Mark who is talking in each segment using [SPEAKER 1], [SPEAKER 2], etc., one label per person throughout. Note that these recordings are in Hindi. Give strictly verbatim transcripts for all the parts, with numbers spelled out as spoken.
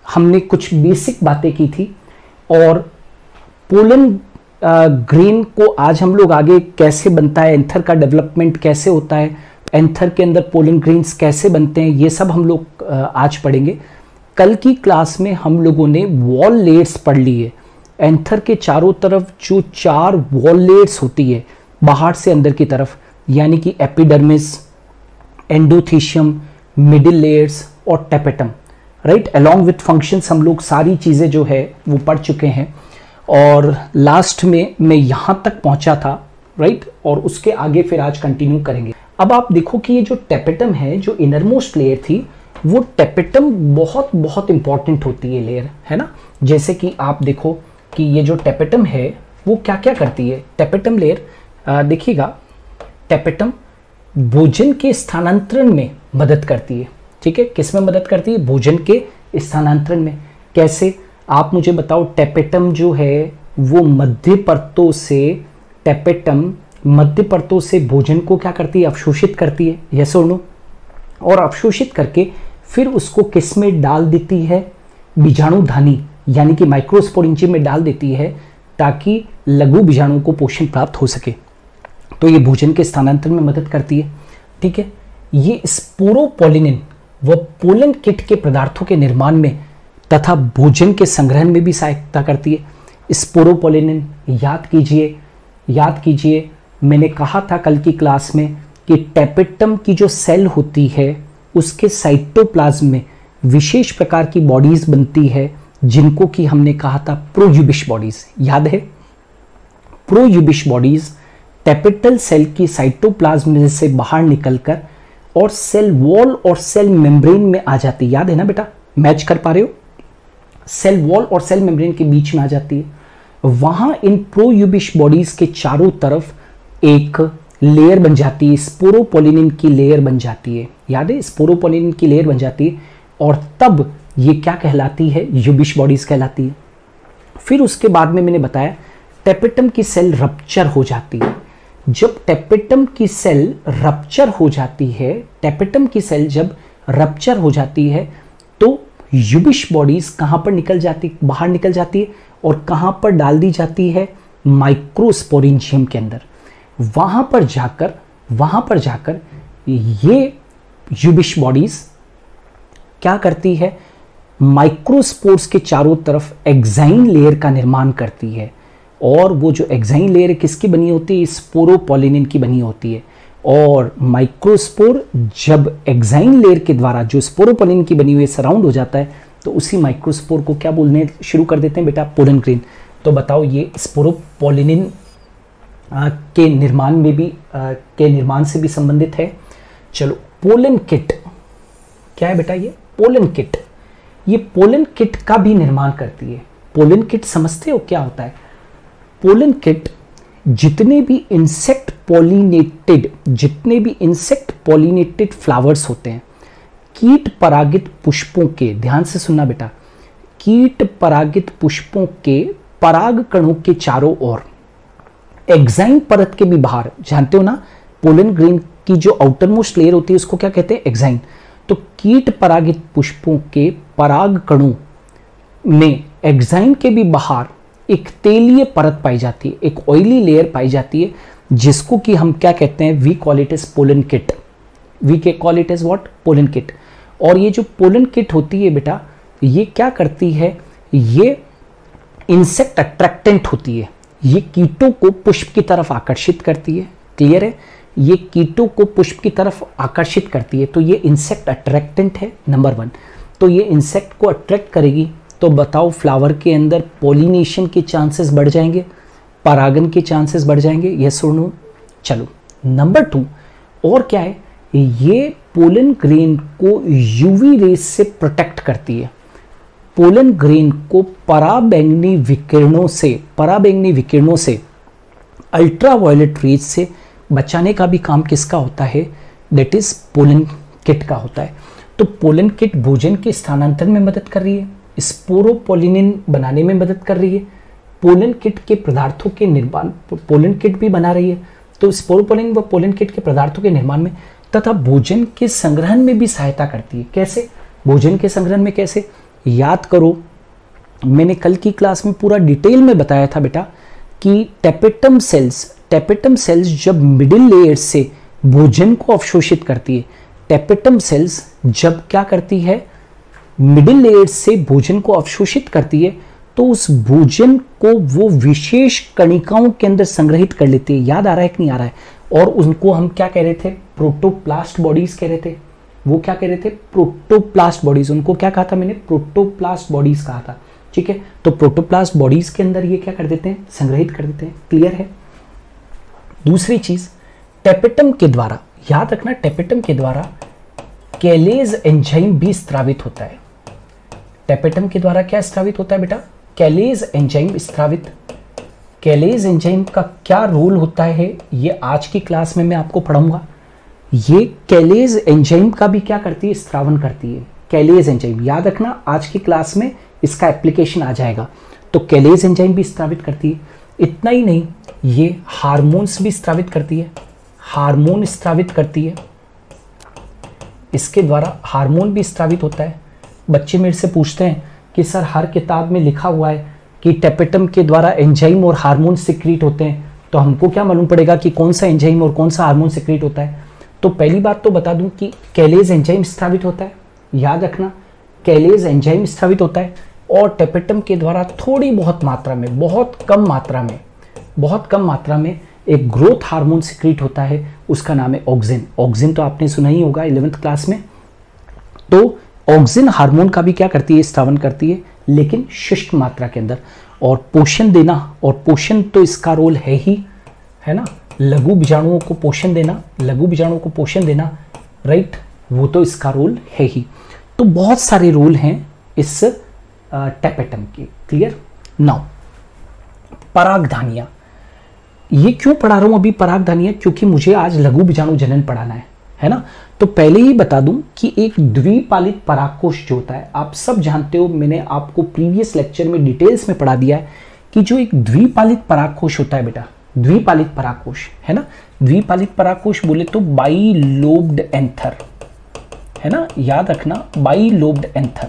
[SPEAKER 1] हमने कुछ बेसिक बातें की थी और पोलन ग्रेन को आज हम लोग आगे कैसे बनता है, एंथर का डेवलपमेंट कैसे होता है, एंथर के अंदर पोलन ग्रेन्स कैसे बनते हैं, ये सब हम लोग आज पढ़ेंगे। कल की क्लास में हम लोगों ने वॉल लेयर्स पढ़ ली है। एंथर के चारों तरफ जो चार वॉल लेयर्स होती है बाहर से अंदर की तरफ, यानी कि एपिडर्मिस, एंडोथीशियम, मिडिल लेयर्स और tapetum, right. Along with functions हम लोग सारी चीज़ें जो है वो पढ़ चुके हैं और लास्ट में मैं यहाँ तक पहुँचा था, राइट। और उसके आगे फिर आज कंटिन्यू करेंगे। अब आप देखो कि ये जो टेपेटम है, जो इनरमोस्ट लेयर थी, वो टेपेटम बहुत बहुत इंपॉर्टेंट होती है लेयर, है ना। जैसे कि आप देखो कि ये जो टेपेटम है वो क्या क्या करती है। टेपेटम लेयर देखिएगा, टेपेटम भोजन के स्थानांतरण में मदद करती है, ठीक है। किस में मदद करती है? भोजन के स्थानांतरण में। कैसे? आप मुझे बताओ। टेपेटम जो है वो मध्य परतों से, टेपेटम मध्य परतों से भोजन को क्या करती है? अवशोषित करती है, यस और नो। और अवशोषित करके फिर उसको किस में डाल देती है? बीजाणुधानी यानी कि माइक्रोस्पोरेंजियम में डाल देती है, ताकि लघु बीजाणुओं को पोषण प्राप्त हो सके। तो ये भोजन के स्थानांतरण में मदद करती है, ठीक है। ये स्पोरोपोलिनिन व पोलन किट के पदार्थों के निर्माण में तथा भोजन के संग्रहण में भी सहायता करती है। स्पोरोपोलिनिन याद कीजिए, याद कीजिए मैंने कहा था कल की क्लास में कि टेपेटम की जो सेल होती है उसके साइटोप्लाज्म में विशेष प्रकार की बॉडीज बनती है, जिनको कि हमने कहा था प्रोयूबिश बॉडीज, याद है। प्रोयूबिश बॉडीज टेपेटल सेल की साइटोप्लाज्म से बाहर निकलकर और सेल वॉल और सेल मेम्ब्रेन में आ जाती है, याद है ना बेटा, मैच कर पा रहे हो? सेल वॉल और सेल मेम्ब्रेन के बीच में आ जाती है। वहां इन प्रोयूबिश बॉडीज के चारों तरफ एक लेयर बन जाती है, स्पोरोपोलिनिन की लेयर बन जाती है, याद है, स्पोरोपोलिनिन की लेयर बन जाती है। और तब ये क्या कहलाती है? यूबिश बॉडीज कहलाती है। फिर उसके बाद में मैंने बताया टेपेटम की सेल रप्चर हो जाती है। जब टेपेटम की सेल रप्चर हो जाती है, टेपेटम की सेल जब रप्चर हो जाती है तो यूबिश बॉडीज कहां पर निकल जाती, बाहर निकल जाती है और कहां पर डाल दी जाती है? माइक्रोस्पोरेंजियम के अंदर। वहां पर जाकर वहां पर जाकर ये यूबिश बॉडीज क्या करती है? माइक्रोस्पोर्स के चारों तरफ एक्साइन लेयर का निर्माण करती है। और वो जो एक्साइन लेयर किसकी बनी होती है? स्पोरोपोलिनिन की बनी होती है। और माइक्रोस्पोर जब एक्साइन लेयर के द्वारा जो स्पोरोपोलिनिन की बनी हुई सराउंड हो जाता है तो उसी माइक्रोस्पोर को क्या बोलने शुरू कर देते हैं बेटा? Pollen grain. तो बताओ ये स्पोरोपोलिनिन के निर्माण में भी आ, के निर्माण से भी संबंधित है। चलो, पोलन किट क्या है बेटा? ये पोलन किट, ये पोलन किट का भी निर्माण करती है। पोलन किट समझते हो क्या होता है? पोलन किट जितने भी इंसेक्ट पॉलिनेटेड जितने भी इंसेक्ट पॉलिनेटेड फ्लावर्स होते हैं, कीट परागित पुष्पों के, ध्यान से सुनना बेटा, कीट परागित पुष्पों के पराग कणों के चारों ओर एक्साइन परत के भी बाहर, जानते हो ना, पोलन ग्रेन की जो आउटर मोस्ट लेयर होती है उसको क्या कहते हैं? एक्साइन। तो कीट परागित पुष्पों के पराग कणों में एक्साइन के भी बाहर एक तेलीय परत पाई जाती है, एक ऑयली लेयर पाई जाती है, जिसको कि हम क्या कहते हैं? We call it as pollen kitt. We के call it as what? Pollen kitt. और ये जो पोलन किट होती है बेटा, ये क्या करती है? ये इंसेक्ट अट्रैक्टेंट होती है। ये कीटों को पुष्प की तरफ आकर्षित करती है, क्लियर है? ये कीटों को पुष्प की तरफ आकर्षित करती है, तो ये इंसेक्ट अट्रैक्टेंट है, नंबर वन। तो ये इंसेक्ट को अट्रैक्ट करेगी तो बताओ फ्लावर के अंदर पॉलिनेशन के चांसेस बढ़ जाएंगे, परागन के चांसेस बढ़ जाएंगे, यस और नो? चलो, नंबर टू और क्या है? ये पोलन ग्रेन को यूवी रेस से प्रोटेक्ट करती है। पोलन ग्रेन को पराबैंगनी विकिरणों से पराबैंगनी विकिरणों से अल्ट्रावायलेट रेज से बचाने का भी काम किसका होता है? दैट इज पोलन किट का होता है। तो पोलन किट भोजन के स्थानांतरण में मदद कर रही है, स्पोरोपोलिनिन बनाने में मदद कर रही है, पोलन किट के पदार्थों के निर्माण, पोलन किट भी बना रही है, तो स्पोरोपोलिन व पोलन किट के पदार्थों के निर्माण में तथा भोजन के संग्रहण में भी सहायता करती है। कैसे? भोजन के संग्रहण में कैसे? याद करो, मैंने कल की क्लास में पूरा डिटेल में बताया था बेटा कि टेपेटम सेल्स टेपेटम सेल्स जब मिडिल लेयर से भोजन को अवशोषित करती है, टेपेटम सेल्स जब क्या करती है, मिडिल लेयर से भोजन को अवशोषित करती है, तो उस भोजन को वो विशेष कणिकाओं के अंदर संग्रहित कर लेती है। याद आ रहा है कि नहीं आ रहा है? और उनको हम क्या कह रहे थे? प्रोटोप्लास्ट बॉडीज कह रहे थे। वो क्या कह रहे थे? Protoplast bodies. उनको क्या कहा था मैंने? प्रोटोप्लास्ट बॉडीज कहा था। ठीक है, तो प्रोटोप्लास्ट बॉडीज के अंदर ये क्या कर देते हैं? संग्रहित कर देते हैं। क्लियर है? दूसरी चीज, टेपेटम के द्वारा, याद रखना, टेपेटम के द्वारा कैलेज एंजाइम भी स्त्रावित होता है। टेपेटम के द्वारा क्या स्त्रावित होता है बेटा? कैलेज एंजाइम स्त्रावित। कैलेज एंजाइम का क्या रोल होता है, ये आज की क्लास में मैं आपको पढ़ाऊंगा। ये कैलेज एंजाइम का भी क्या करती है? स्त्रावन करती है। कैलेज एंजाइम याद रखना, आज की क्लास में इसका एप्लीकेशन आ जाएगा। तो कैलेज एंजाइम भी स्त्रावित करती है। इतना ही नहीं, ये हार्मोन्स भी स्त्रावित करती है। हार्मोन स्त्रावित करती है, इसके द्वारा हार्मोन भी स्त्रावित होता है। बच्चे मेरे से पूछते हैं कि सर हर किताब में लिखा हुआ है कि टेपेटम के द्वारा एंजाइम और हार्मोन सिक्रीट होते हैं, तो हमको क्या मालूम पड़ेगा कि कौन सा एंजाइम और कौन सा हार्मोन सिक्रीट होता है? तो पहली बात तो बता दूं कि कैलेज एंजाइम स्त्रावित होता है। याद रखना, कैलेज एंजाइम स्त्रावित होता है और टेपेटम के द्वारा थोड़ी बहुत मात्रा में, बहुत कम मात्रा में, बहुत कम मात्रा में एक ग्रोथ हार्मोन सिक्रीट होता है, उसका नाम है ऑक्सिन। ऑक्सिन तो आपने सुना ही होगा इलेवेंथ क्लास में। तो ऑक्सिन हार्मोन का भी क्या करती है? स्त्रावन करती है, लेकिन शुष्क मात्रा के अंदर। और पोषण देना, और पोषण तो इसका रोल है ही, है ना, लघु बीजाणुओं को पोषण देना, लघु बीजाणुओं को पोषण देना, राइट, वो तो इसका रोल है ही। तो बहुत सारे रोल हैं इस टेपेटम के। क्लियर? नाउ परागधानियां, ये क्यों पढ़ा रहा हूं अभी परागधानियां? क्योंकि मुझे आज लघु बीजाणु जनन पढ़ाना है, है ना। तो पहले ही बता दूं कि एक द्विपालित परागकोश जो होता है, आप सब जानते हो, मैंने आपको प्रीवियस लेक्चर में डिटेल्स में पढ़ा दिया है कि जो एक द्विपालित परागकोश होता है बेटा, द्विपालित परागकोश, है ना। द्विपालित परागकोश बोले तो बाई लोब्ड एंथर, है ना, याद रखना, बाई लोब्ड एंथर।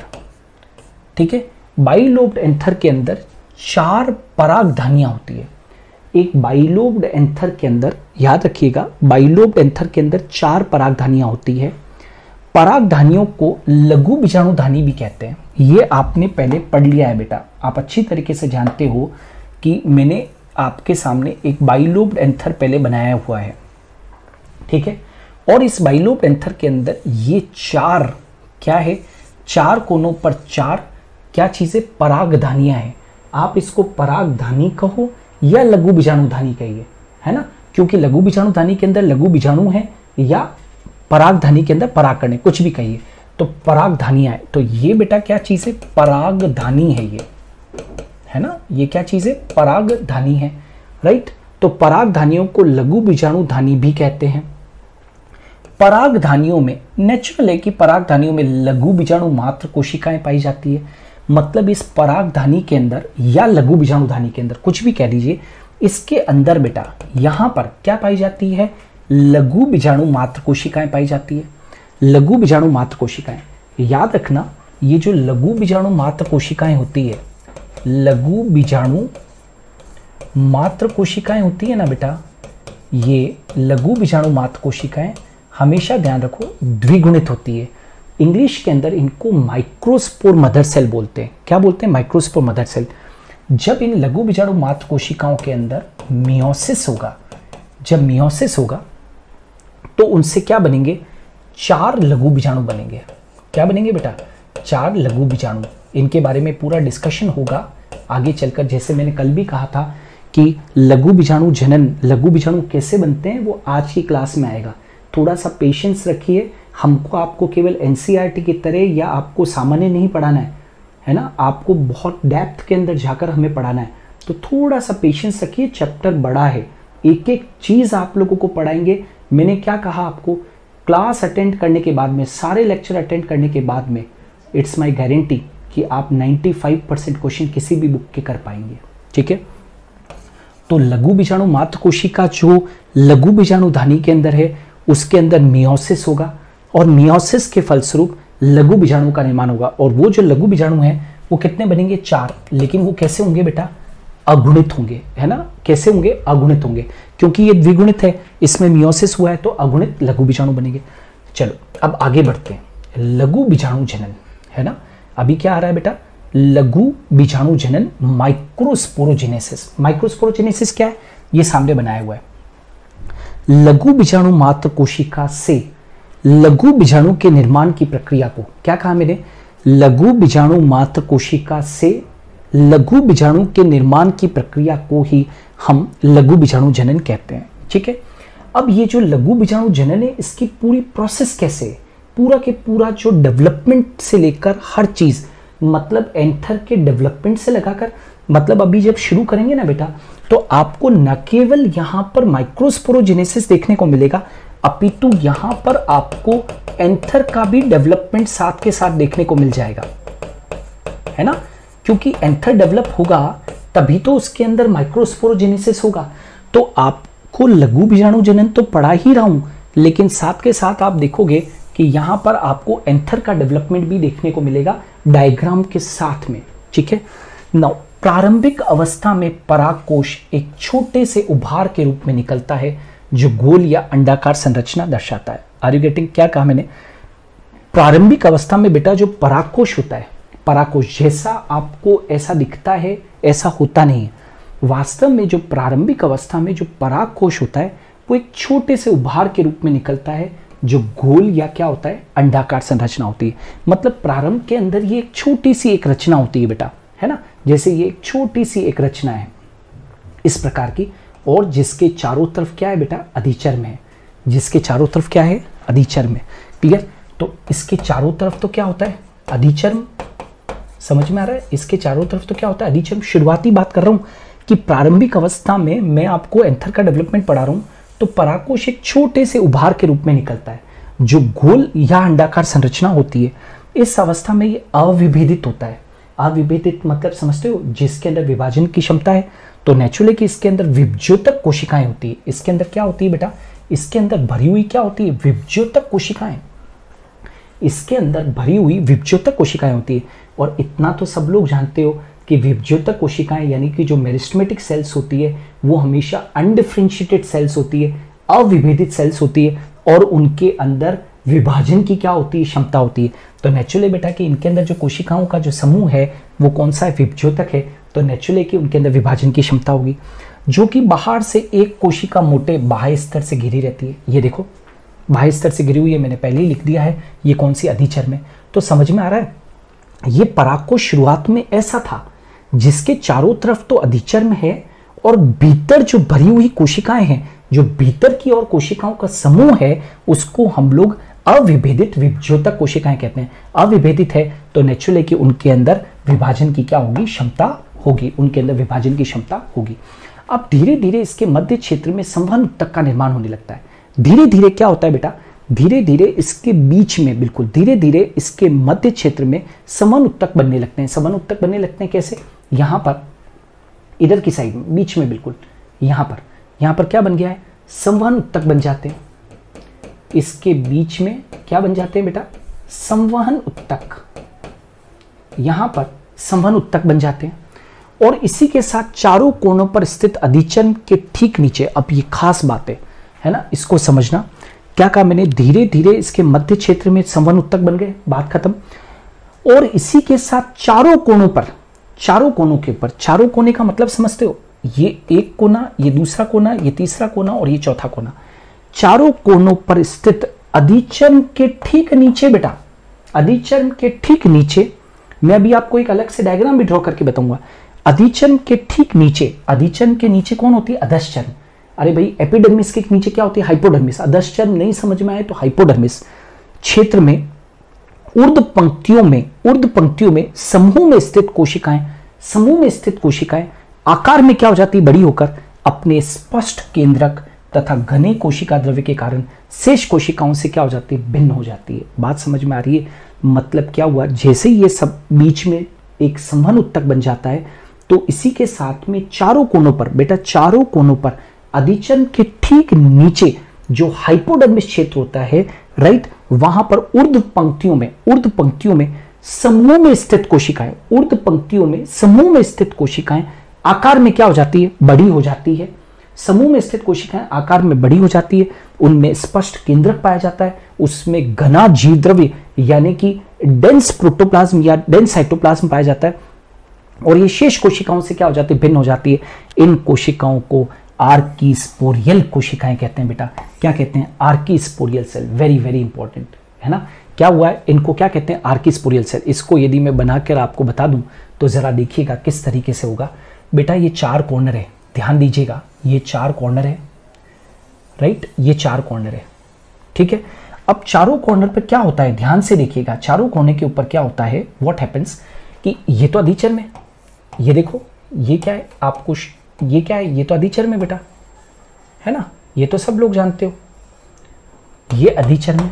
[SPEAKER 1] ठीक है, बाई लोब्ड एंथर के अंदर चार परागधानियां होती है। एक बाइलोब्ड एंथर के अंदर, याद रखिएगा, बाइलोब्ड एंथर के अंदर चार परागधानियां होती है। परागधानियों को लघु बीजाणुधानी भी कहते हैं। ये आपने पहले पढ़ लिया है बेटा, आप अच्छी तरीके से जानते हो कि मैंने आपके सामने एक बाइलोब्ड एंथर पहले बनाया हुआ है। ठीक है, और इस बाइलोब्ड एंथर के अंदर ये चार क्या है? चार कोनों पर चार क्या चीजें? परागधानियां हैं। आप इसको परागधानी कहो या लघु बीजाणुधानी कहिए, है ना, क्योंकि लघु बीजाणुधानी के अंदर लघु बीजाणु है, या परागधानी के अंदर परागकण है, कुछ भी कहिए, तो परागधानियां है। तो ये बेटा क्या चीज है? परागधानी है ये, है ना, ये क्या चीज है? परागधानी है, राइट। तो परागधानियों को लघु बीजाणुधानी भी कहते हैं। परागधानियों में नेचुरल है कि परागधानियों में लघु बीजाणु मात्र कोशिकाएं पाई जाती है। मतलब इस परागधानी के अंदर या लघु बीजाणुधानी के अंदर, कुछ भी कह दीजिए, इसके अंदर बेटा यहां पर क्या पाई जाती है? लघु बीजाणु मात्र कोशिकाएं पाई जाती है। लघु बीजाणु मात्र कोशिकाएं, याद रखना, ये जो लघु बीजाणु मात्र कोशिकाएं होती है, लघु बीजाणु मात्र कोशिकाएं होती है ना बेटा, ये लघु बीजाणु मात्र कोशिकाएं हमेशा ध्यान रखो द्विगुणित होती है। इंग्लिश के अंदर इनको माइक्रोस्पोर मदर सेल बोलते हैं। क्या बोलते हैं? Microspore mother cell. जब इन लघु बीजाणु मात्र कोशिकाओं के अंदर मियोसिस होगा, जब मियोसिस होगा तो उनसे क्या बनेंगे? चार लघु बीजाणु बनेंगे। क्या बनेंगे बेटा? चार लघु बीजाणु। इनके बारे में पूरा डिस्कशन होगा आगे चलकर। जैसे मैंने कल भी कहा था कि लघु बीजाणु जनन, लघु बीजाणु कैसे बनते हैं, वो आज की क्लास में आएगा। थोड़ा सा पेशेंस रखिए। हमको आपको केवल एनसीईआरटी की तरह या आपको सामान्य नहीं पढ़ाना है, है ना, आपको बहुत डेप्थ के अंदर जाकर हमें पढ़ाना है। तो थोड़ा सा पेशेंस रखिए, चैप्टर बड़ा है, एक एक चीज आप लोगों को पढ़ाएंगे। मैंने क्या कहा आपको? क्लास अटेंड करने के बाद में, सारे लेक्चर अटेंड करने के बाद में, इट्स माय गारंटी कि आप पचानवे परसेंट क्वेश्चन किसी भी बुक के कर पाएंगे। ठीक है, तो लघु बीजाणु मात्र कोशिका जो लघु बीजाणुधानी के अंदर है, उसके अंदर मियोसिस होगा और मियोसिस के फलस्वरूप लघु बीजाणु का निर्माण होगा। और वो जो लघु बीजाणु है वो कितने बनेंगे, चार, लेकिन वो कैसे होंगे बेटा, अगुणित होंगे, है ना। कैसे होंगे, अगुणित होंगे, क्योंकि ये द्विगुणित है, इसमें मियोसिस हुआ है तो अगुणित लघु बीजाणु बनेंगे। चलो अब आगे बढ़ते हैं, लघु बीजाणु जनन, है ना। अभी क्या आ रहा है बेटा, लघु बीजाणु जनन, माइक्रोस्पोरोजेनेसिस। माइक्रोस्पोरोजेनेसिस क्या है, ये सामने बनाया हुआ है। लघु बीजाणु मात्र कोशिका से लघु बीजाणु के निर्माण की प्रक्रिया को, क्या कहा मैंने, लघु बीजाणु मात्र कोशिका से लघु बीजाणु के निर्माण की प्रक्रिया को ही हम लघु बीजाणु जनन कहते हैं। ठीक है, अब ये जो लघु बीजाणु जनन है, इसकी पूरी प्रोसेस कैसे है, पूरा के पूरा जो डेवलपमेंट से लेकर हर चीज, मतलब एंथर के डेवलपमेंट से लगाकर, मतलब अभी जब शुरू करेंगे ना बेटा, तो आपको न केवल यहां पर माइक्रोस्पोरोजेनेसिस देखने को मिलेगा, अपितु यहां पर आपको एंथर का भी डेवलपमेंट साथ के साथ देखने को मिल जाएगा, है ना। क्योंकि एंथर डेवलप होगा तभी तो उसके अंदर माइक्रोस्पोरोजेनेसिस होगा। तो आपको लघु बीजाणु जनन तो पढ़ा ही रहा हूं, लेकिन साथ के साथ आप देखोगे कि यहां पर आपको एंथर का डेवलपमेंट भी देखने को मिलेगा डायग्राम के साथ में। ठीक है, नौ प्रारंभिक अवस्था में परागकोश एक छोटे से उभार के रूप में निकलता है जो गोल या अंडाकार संरचना दर्शाता है। आर यू गेटिंग, क्या कहा मैंने, प्रारंभिक अवस्था में बेटा जो परागकोश होता है, परागकोश जैसा आपको ऐसा दिखता है, ऐसा होता नहीं है। वास्तव में जो प्रारंभिक अवस्था में जो परागकोश होता है वो एक छोटे से उभार के रूप में निकलता है जो गोल या क्या होता है, अंडाकार संरचना होती है। मतलब प्रारंभ के अंदर ये एक छोटी सी एक रचना होती है बेटा, है ना, जैसे ये एक छोटी सी एक रचना है इस प्रकार की, और जिसके चारों तरफ क्या है बेटा, अधिचर्म है, जिसके चारों तरफ क्या है, अधिचर्म है। क्लियर, तो इसके चारों तरफ तो क्या होता है, अधिचर्म, समझ में आ रहा है, इसके चारों तरफ तो क्या होता है, अधिचर्म। शुरुआती बात कर रहा हूं कि प्रारंभिक अवस्था में मैं आपको एंथर का डेवलपमेंट पढ़ा रहा हूं, तो परागकोश एक छोटे से उभार के रूप में निकलता है जो गोल या अंडाकार संरचना होती है। इस अवस्था में ये अविभेदित होता है। अविभेदित मतलब समझते हो, जिसके अंदर विभाजन की क्षमता है, तो नेचुरली कि इसके अंदर विभज्योतक कोशिकाएं होती है। इसके अंदर क्या होती है बेटा, इसके अंदर भरी हुई क्या होती है, विभज्योतक कोशिकाएं, इसके अंदर भरी हुई विभज्योतक कोशिकाएं होती है। और इतना तो सब लोग जानते हो कि विभज्योतक कोशिकाएं यानी कि जो मेरिस्टेमेटिक सेल्स होती है वो हमेशा अनडिफरेंशिएटेड सेल्स होती है, अविभेदित सेल्स होती है, और उनके अंदर विभाजन की क्या होती है, क्षमता होती है। तो नेचुरली बेटा कि इनके अंदर जो कोशिकाओं का जो समूह है वो कौन सा है, विभज्योतक है, तो नेचुरली कि उनके अंदर विभाजन की क्षमता होगी, जो कि बाहर से एक कोशिका मोटे बाह्य स्तर से घिरी रहती है। ये देखो बाह्य स्तर से घिरी हुई है, मैंने पहले ही लिख दिया है, ये कौन सी, अधिचर्म है। तो समझ में आ रहा है, ये परागकोश शुरुआत में ऐसा था जिसके चारों तरफ तो अधिचर्म है और भीतर जो भरी हुई कोशिकाएं हैं, जो भीतर की और कोशिकाओं का समूह है, उसको हम लोग अविभेदित विभज्योतक कोशिकाएं कहते हैं। अविभेदित है तो नेचुरली कि उनके अंदर विभाजन की क्या होगी, क्षमता होगी, उनके अंदर विभाजन की क्षमता होगी। अब धीरे धीरे इसके मध्य क्षेत्र में संवहन उत्तक का निर्माण होने लगता है। धीरे धीरे क्या होता है बेटा, धीरे धीरे इसके बीच में, बिल्कुल धीरे धीरे इसके मध्य क्षेत्र में संवहन उत्तक बनने लगते हैं। संवहन उत्तक बनने लगते हैं कैसे, यहां पर इधर की साइड में, बीच में, बिल्कुल यहां पर, यहां पर क्या बन गया है, संवहन उत्तक बन जाते हैं। इसके बीच में क्या बन जाते हैं बेटा, संवहन उत्तक, यहां पर संवहन उत्तक बन जाते हैं। और इसी के साथ चारों कोनों पर स्थित अधिचर्म के ठीक नीचे, अब ये खास बात है, है ना, इसको समझना। क्या कहा मैंने, धीरे धीरे इसके मध्य क्षेत्र में संवहन उत्तक बन गए, बात खत्म। और इसी के साथ चारों कोनों पर, चारों कोनों के ऊपर, चारों कोने का मतलब समझते हो, ये एक कोना, ये दूसरा कोना, ये तीसरा कोना और ये चौथा कोना, चारों कोनों पर स्थित अधिचर्म के ठीक नीचे बेटा, अधिचर्म के ठीक नीचे, मैं अभी आपको एक अलग से डायग्राम भी ड्रॉ करके बताऊंगा। अधिचर्म के ठीक नीचे, अधिचर्म के नीचे कौन होती है, अधश्चर्म। अरे भाई एपिडर्मिस के नीचे क्या होती है, हाइपोडर्मिस। अधश्चर्म नहीं समझ में आए तो हाइपोडर्मिस क्षेत्र में ऊर्ध्व पंक्तियों में, ऊर्ध्व पंक्तियों में समूह में स्थित कोशिकाएं, समूह में स्थित कोशिकाएं आकार में क्या हो जाती है, बड़ी होकर अपने स्पष्ट केंद्रक तथा घने कोशिका द्रव्य के कारण शेष कोशिकाओं से क्या हो जाती है, भिन्न हो जाती है। बात समझ में आ रही है, मतलब क्या हुआ, जैसे ही ये सब बीच में एक संवहन उत्तक बन जाता है तो इसी के साथ में चारों कोनों पर बेटा, चारों कोनों पर अधिचर्म के ठीक नीचे जो हाइपोडर्मिस क्षेत्र होता है, राइट, वहां पर ऊर्ध्व पंक्तियों में ऊर्ध्व पंक्तियों में समूह में स्थित कोशिकाएं ऊर्ध्व पंक्तियों में समूह में स्थित कोशिकाएं आकार में क्या हो जाती है, बड़ी हो जाती है। समूह में स्थित कोशिकाएं आकार में बड़ी हो जाती है, उनमें स्पष्ट केंद्रक पाया जाता है, उसमें घना जीव द्रव्य यानी कि डेंस प्रोटोप्लाज्म या डेंस साइटोप्लाज्म पाया जाता है, और ये शेष कोशिकाओं से क्या हो जाती है, भिन्न हो जाती है। इन कोशिकाओं को आर्कीस्पोरियल कोशिकाएं कहते हैं। बेटा क्या कहते हैं, archesporial cell. Very very important है ना। क्या हुआ है, इनको क्या कहते हैं, आर्कीस्पोरियल सेल। इसको यदि मैं बनाकर आपको बता दूं तो जरा देखिएगा किस तरीके से होगा। बेटा ये चार कॉर्नर है, ध्यान दीजिएगा, ये चार कॉर्नर है, राइट, ये चार कॉर्नर है, ठीक है। अब चारों कॉर्नर पर क्या होता है, ध्यान से देखिएगा, चारों कोने के ऊपर क्या होता है, व्हाट हैपेंस कि ये तो अधिचर में, ये देखो ये क्या है, आपको ये क्या है, ये तो अधिचर में बेटा, है ना, ये तो सब लोग जानते हो, ये अधिचर में।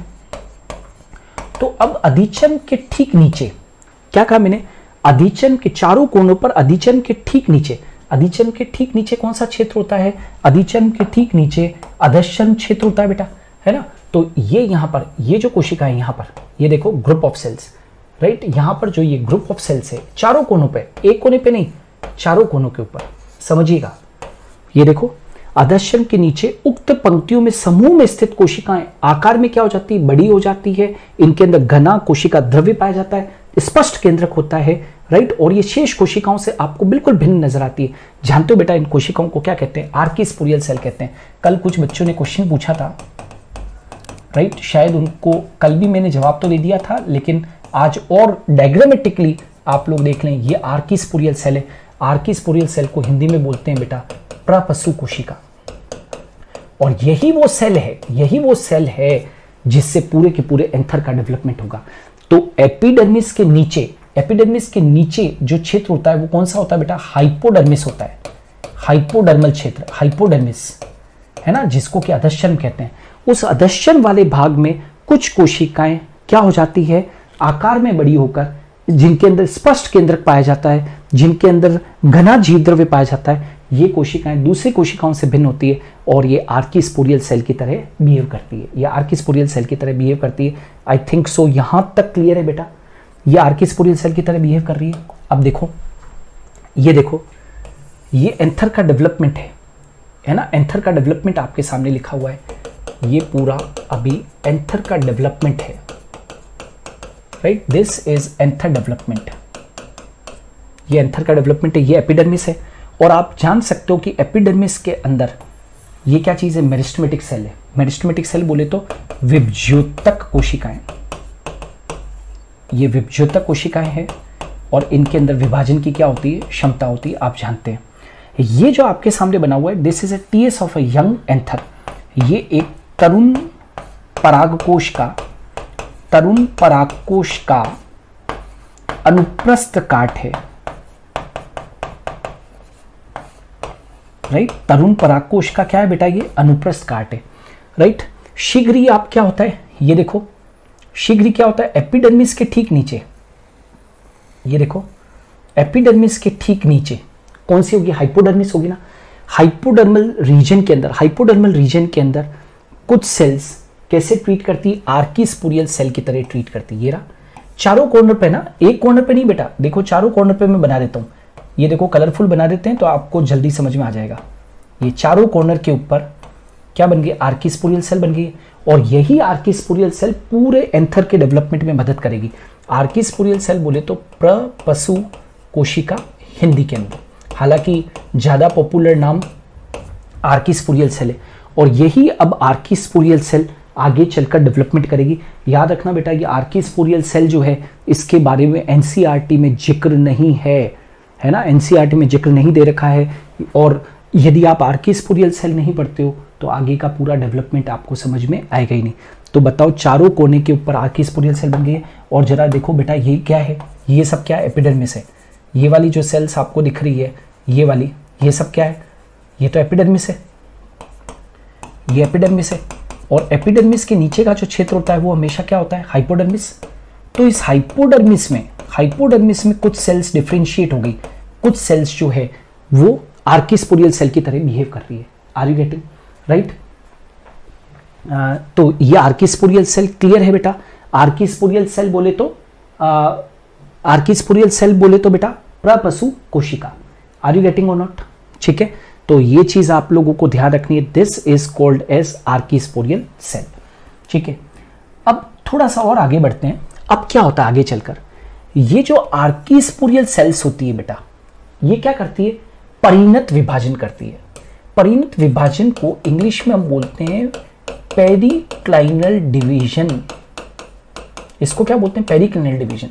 [SPEAKER 1] तो अब अधिचन के ठीक नीचे क्या कहा मैंने, अधिचन के चारों कोनों पर, अधिचन के ठीक नीचे, अधिचन के ठीक नीचे कौन सा क्षेत्र होता है, अधिचन के ठीक नीचे अधश्चन क्षेत्र होता है बेटा, है ना। तो ये यहां पर, ये जो कोशिका है यहां पर, ये देखो ग्रुप ऑफ सेल्स, राइट, यहां पर जो ये ग्रुप ऑफ सेल्स है चारों कोनों पे, एक कोने पे नहीं, चारों कोनों के ऊपर, समझिएगा। ये देखो अधश्चन के नीचे उक्त पंक्तियों में समूह में स्थित कोशिकाएं आकार में क्या हो जाती है, बड़ी हो जाती है, इनके अंदर घना कोशिका द्रव्य पाया जाता है, स्पष्ट केंद्रक होता है, राइट, और ये शेष कोशिकाओं से आपको बिल्कुल भिन्न नजर आती है। जानते हो बेटा इन कोशिकाओं को क्या कहते हैं, आर्कीस्पोरियल सेल कहते हैं। कल कुछ बच्चों ने क्वेश्चन पूछा था, राइट, शायद उनको कल भी मैंने जवाब तो दे दिया था, लेकिन आज और डायग्रामेटिकली आप लोग देख लें, ये आर्कीस्पोरियल सेल है। आर्कीस्पोरियल सेल को हिंदी में बोलते हैं बेटा प्रपशु कोशिका, और यही वो सेल है, यही वो सेल है जिससे पूरे के पूरे एंथर का डेवलपमेंट होगा। तो एपिडर्मिस के नीचे, एपिडर्मिस के नीचे जो क्षेत्र होता है वो कौन सा होता है बेटा, हाइपोडर्मिस होता है, हाइपोडर्मल क्षेत्र, हाइपोडर्मिस, है ना, जिसको कि अधश्चन कहते हैं। उस अधश्चन वाले भाग में कुछ कोशिकाएं क्या हो जाती है, आकार में बड़ी होकर, जिनके अंदर स्पष्ट केंद्रक पाया जाता है, जिनके अंदर घना जीव द्रव्य पाया जाता है, ये कोशिकाएं दूसरी कोशिकाओं से भिन्न होती है और ये आर्कीस्पोरियल सेल की तरह बिहेव करती है, ये आर्कीस्पोरियल सेल की तरह बिहेव करती है। आई थिंक सो यहां तक क्लियर है बेटा, ये आर्कीस्पोरियल सेल की तरह बिहेव कर रही है। अब देखो, ये देखो, ये एंथर का डेवलपमेंट है, है ना, एंथर का डेवलपमेंट आपके सामने लिखा हुआ है, ये पूरा अभी एंथर का डेवलपमेंट है, right, this is anther development, ये एंथर का डेवलपमेंट है, ये एपिडर्मिस है। और आप जान सकते हो कि एपिडर्मिस के अंदर ये क्या चीज है, मेरिस्टेमेटिक सेल है। मेरिस्टेमेटिक सेल बोले तो विभज्योतक कोशिकाएं, ये विभज्योतक कोशिकाएं हैं और इनके अंदर विभाजन की क्या होती है, क्षमता होती है, आप जानते हैं। ये जो आपके सामने बना हुआ है, this is a TS of a young anther, ये एक तरुण परागकोश का, तरुण परागकोश का अनुप्रस्थ काट है, राइट, तरुण परागकोश का क्या है बेटा, ये अनुप्रस्थ काट है, राइट। शीघ्र ही आप क्या होता है, ये देखो, शीघ्र ही क्या होता है, एपिडर्मिस के ठीक नीचे, ये देखो, एपिडर्मिस के ठीक नीचे कौन सी होगी, हाइपोडर्मिस होगी ना। हाइपोडर्मल रीजन के अंदर, हाइपोडर्मल रीजन के अंदर कुछ सेल्स कैसे ट्रीट करती है, आर्कीस्पोरियल सेल की तरह ट्रीट करती है। ये रहा चारों कॉर्नर पे ना, एक कॉर्नर पे नहीं बेटा, देखो चारों कॉर्नर पे मैं बना देता हूं, ये देखो कलरफुल बना देते हैं तो आपको जल्दी समझ में आ जाएगा। ये चारों कॉर्नर के ऊपर क्या बन गई, आर्कीस्पोरियल सेल बन गई, और यही आर्कीस्पोरियल सेल पूरे एंथर के डेवलपमेंट में मदद करेगी। आर्कीस्पोरियल सेल बोले तो प्रपशु कोशिका हिंदी के अंदर, हालांकि ज्यादा पॉपुलर नाम आर्कीस्पोरियल सेल है, और यही अब आर्कीस्पोरियल सेल आगे चलकर डेवलपमेंट करेगी। याद रखना बेटा, ये आर्कीस्पोरियल सेल जो है इसके बारे में एनसीईआरटी में जिक्र नहीं है, है ना, एनसीईआरटी में जिक्र नहीं दे रखा है, और यदि आप आर्कीस्पोरियल सेल नहीं पढ़ते हो तो आगे का पूरा डेवलपमेंट आपको समझ में आएगा ही नहीं। तो बताओ, चारों कोने के ऊपर आर्कीस्पोरियल सेल बन गई है, और जरा देखो बेटा ये क्या है, ये सब क्या है, एपिडर्मिस है। ये वाली जो सेल्स आपको दिख रही है, ये वाली, ये सब क्या है, ये तो एपिडर्मिस है, ये एपिडर्मिस है, और एपिडर्मिस के नीचे का जो क्षेत्र होता है वो हमेशा क्या होता है, हाइपोडर्मिस। तो इस हाइपोडर्मिस में, हाइपोडर्मिस में कुछ सेल्स डिफरेंशिएट हो गई, कुछ सेल्स जो है वो आर्कीस्पोरियल सेल की तरह बिहेव कर रही है। Are you getting, right. आ, तो ये आर्किस्पोरियल सेल क्लियर है बेटा। आर्किस्पोरियल सेल बोले तो आर्किस्पोरियल सेल बोले तो बेटा प्रपशु कोशिका। आर यू गेटिंग और नॉट? ठीक है, तो ये चीज आप लोगों को ध्यान रखनी है, this is called as archesporial cell. ठीक है, अब थोड़ा सा और आगे बढ़ते हैं। अब क्या होता है आगे चलकर, ये जो आर्किस्पोरियल सेल्स होती है बेटा, ये क्या करती है, परिणत विभाजन करती है। परिणत विभाजन को इंग्लिश में हम बोलते हैं पेरिक्लाइनल डिवीजन। इसको क्या बोलते हैं, पेरिक्लाइनल डिवीजन।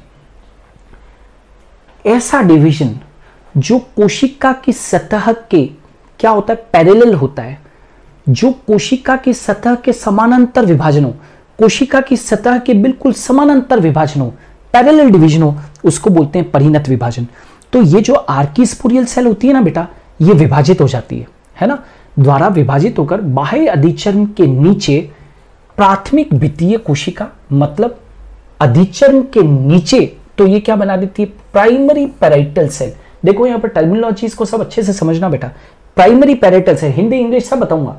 [SPEAKER 1] ऐसा डिवीजन जो कोशिका की सतह के क्या होता है, पैरेलल होता है, जो कोशिका की सतह के समानांतर विभाजन हो, कोशिका की सतह के बिल्कुल समानांतर विभाजन हो, पैरेलल डिवीजन हो, उसको बोलते हैं परिणत विभाजन। तो ये जो आर्किस्पोरियल सेल होती है ना बेटा, ये विभाजित हो जाती है, है ना, द्वारा विभाजित होकर बाह्य अधिचर्म के नीचे प्राथमिक द्वितीय कोशिका, मतलब अधिचर्म के नीचे, तो ये क्या बना देती है, प्राइमरी पैराइटल सेल। देखो यहां पर टर्मिनोलॉजीज को सब अच्छे से समझना बेटा। Primary parietal cell, Hindi English सब बताऊंगा,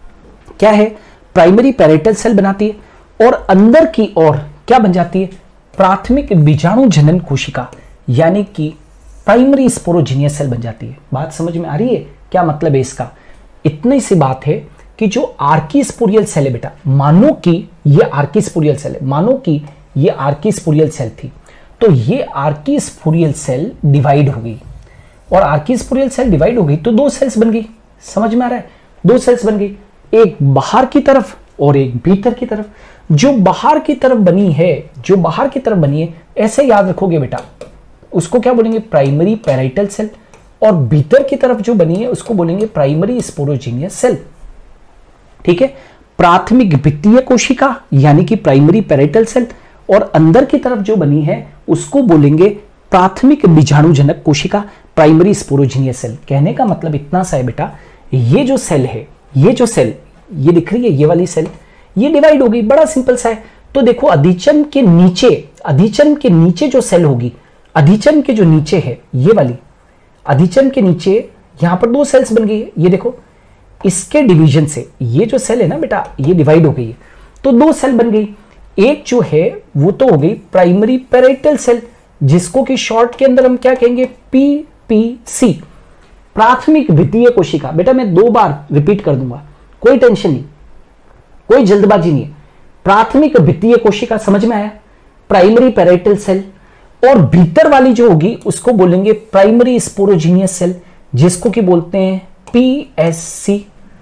[SPEAKER 1] क्या है, प्राइमरी पैराइटल सेल बनाती है और अंदर की ओर क्या बन जाती है, प्राथमिक बीजाणु जनन कोशिका, यानी कि प्राइमरी स्पोरोजीनियस सेल बन जाती है। बात समझ में आ रही है, क्या मतलब है इसका? इतनी सी बात है कि जो आर्किस्पोरियल सेल है बेटा, मानो कि ये आर्किस्पोरियल सेल है, मानो कि ये आर्किस्पोरियल सेल थी, तो ये आर्किस्पोरियल सेल डिवाइड हो गई, और आर्किस्पोरियल सेल डिवाइड हो गई तो दो सेल्स बन गई। समझ में आ रहा है, दो सेल्स बन गई, एक बाहर की तरफ और एक भीतर की तरफ। जो बाहर की तरफ बनी है, जो बाहर की तरफ बनी है, ऐसे याद रखोगे बेटा, उसको क्या बोलेंगे, प्राइमरी पैराइटल सेल, और भीतर की तरफ जो बनी है उसको बोलेंगे प्राइमरी स्पोरोजीनियस सेल। ठीक है, प्राथमिक द्वितीय कोशिका यानी कि प्राइमरी पैराइटल सेल, और अंदर की तरफ जो बनी है उसको बोलेंगे प्राथमिक बीजाणुजनक कोशिका, प्राइमरी स्पोरोजीनियस सेल। कहने का मतलब इतना सा है बेटा, ये जो सेल है, ये जो सेल ये दिख रही है, ये वाली सेल, ये डिवाइड हो गई, बड़ा सिंपल सा है। तो देखो अधिचर्म के नीचे, अधिचर्म के नीचे जो सेल होगी, अधिचर्म के जो नीचे है ये वाली, अधिचर्म के नीचे यहां पर दो सेल्स बन गई है, ये देखो, इसके डिवीजन से ये जो सेल है ना बेटा, ये डिवाइड हो गई है, तो दो सेल बन गई। एक जो है वो तो हो गई प्राइमरी पैराइटल सेल, जिसको कि शॉर्ट के अंदर हम क्या कहेंगे, पीपीसी, प्राथमिक द्वितीय कोशिका। बेटा मैं दो बार रिपीट कर दूंगा, कोई टेंशन नहीं, कोई जल्दबाजी नहीं है। प्राथमिक द्वितीय कोशिका समझ में आया, प्राइमरी पैराइटल सेल, और भीतर वाली जो होगी उसको बोलेंगे प्राइमरी स्पोरोजीनियस सेल, जिसको कि बोलते हैं पीएससी,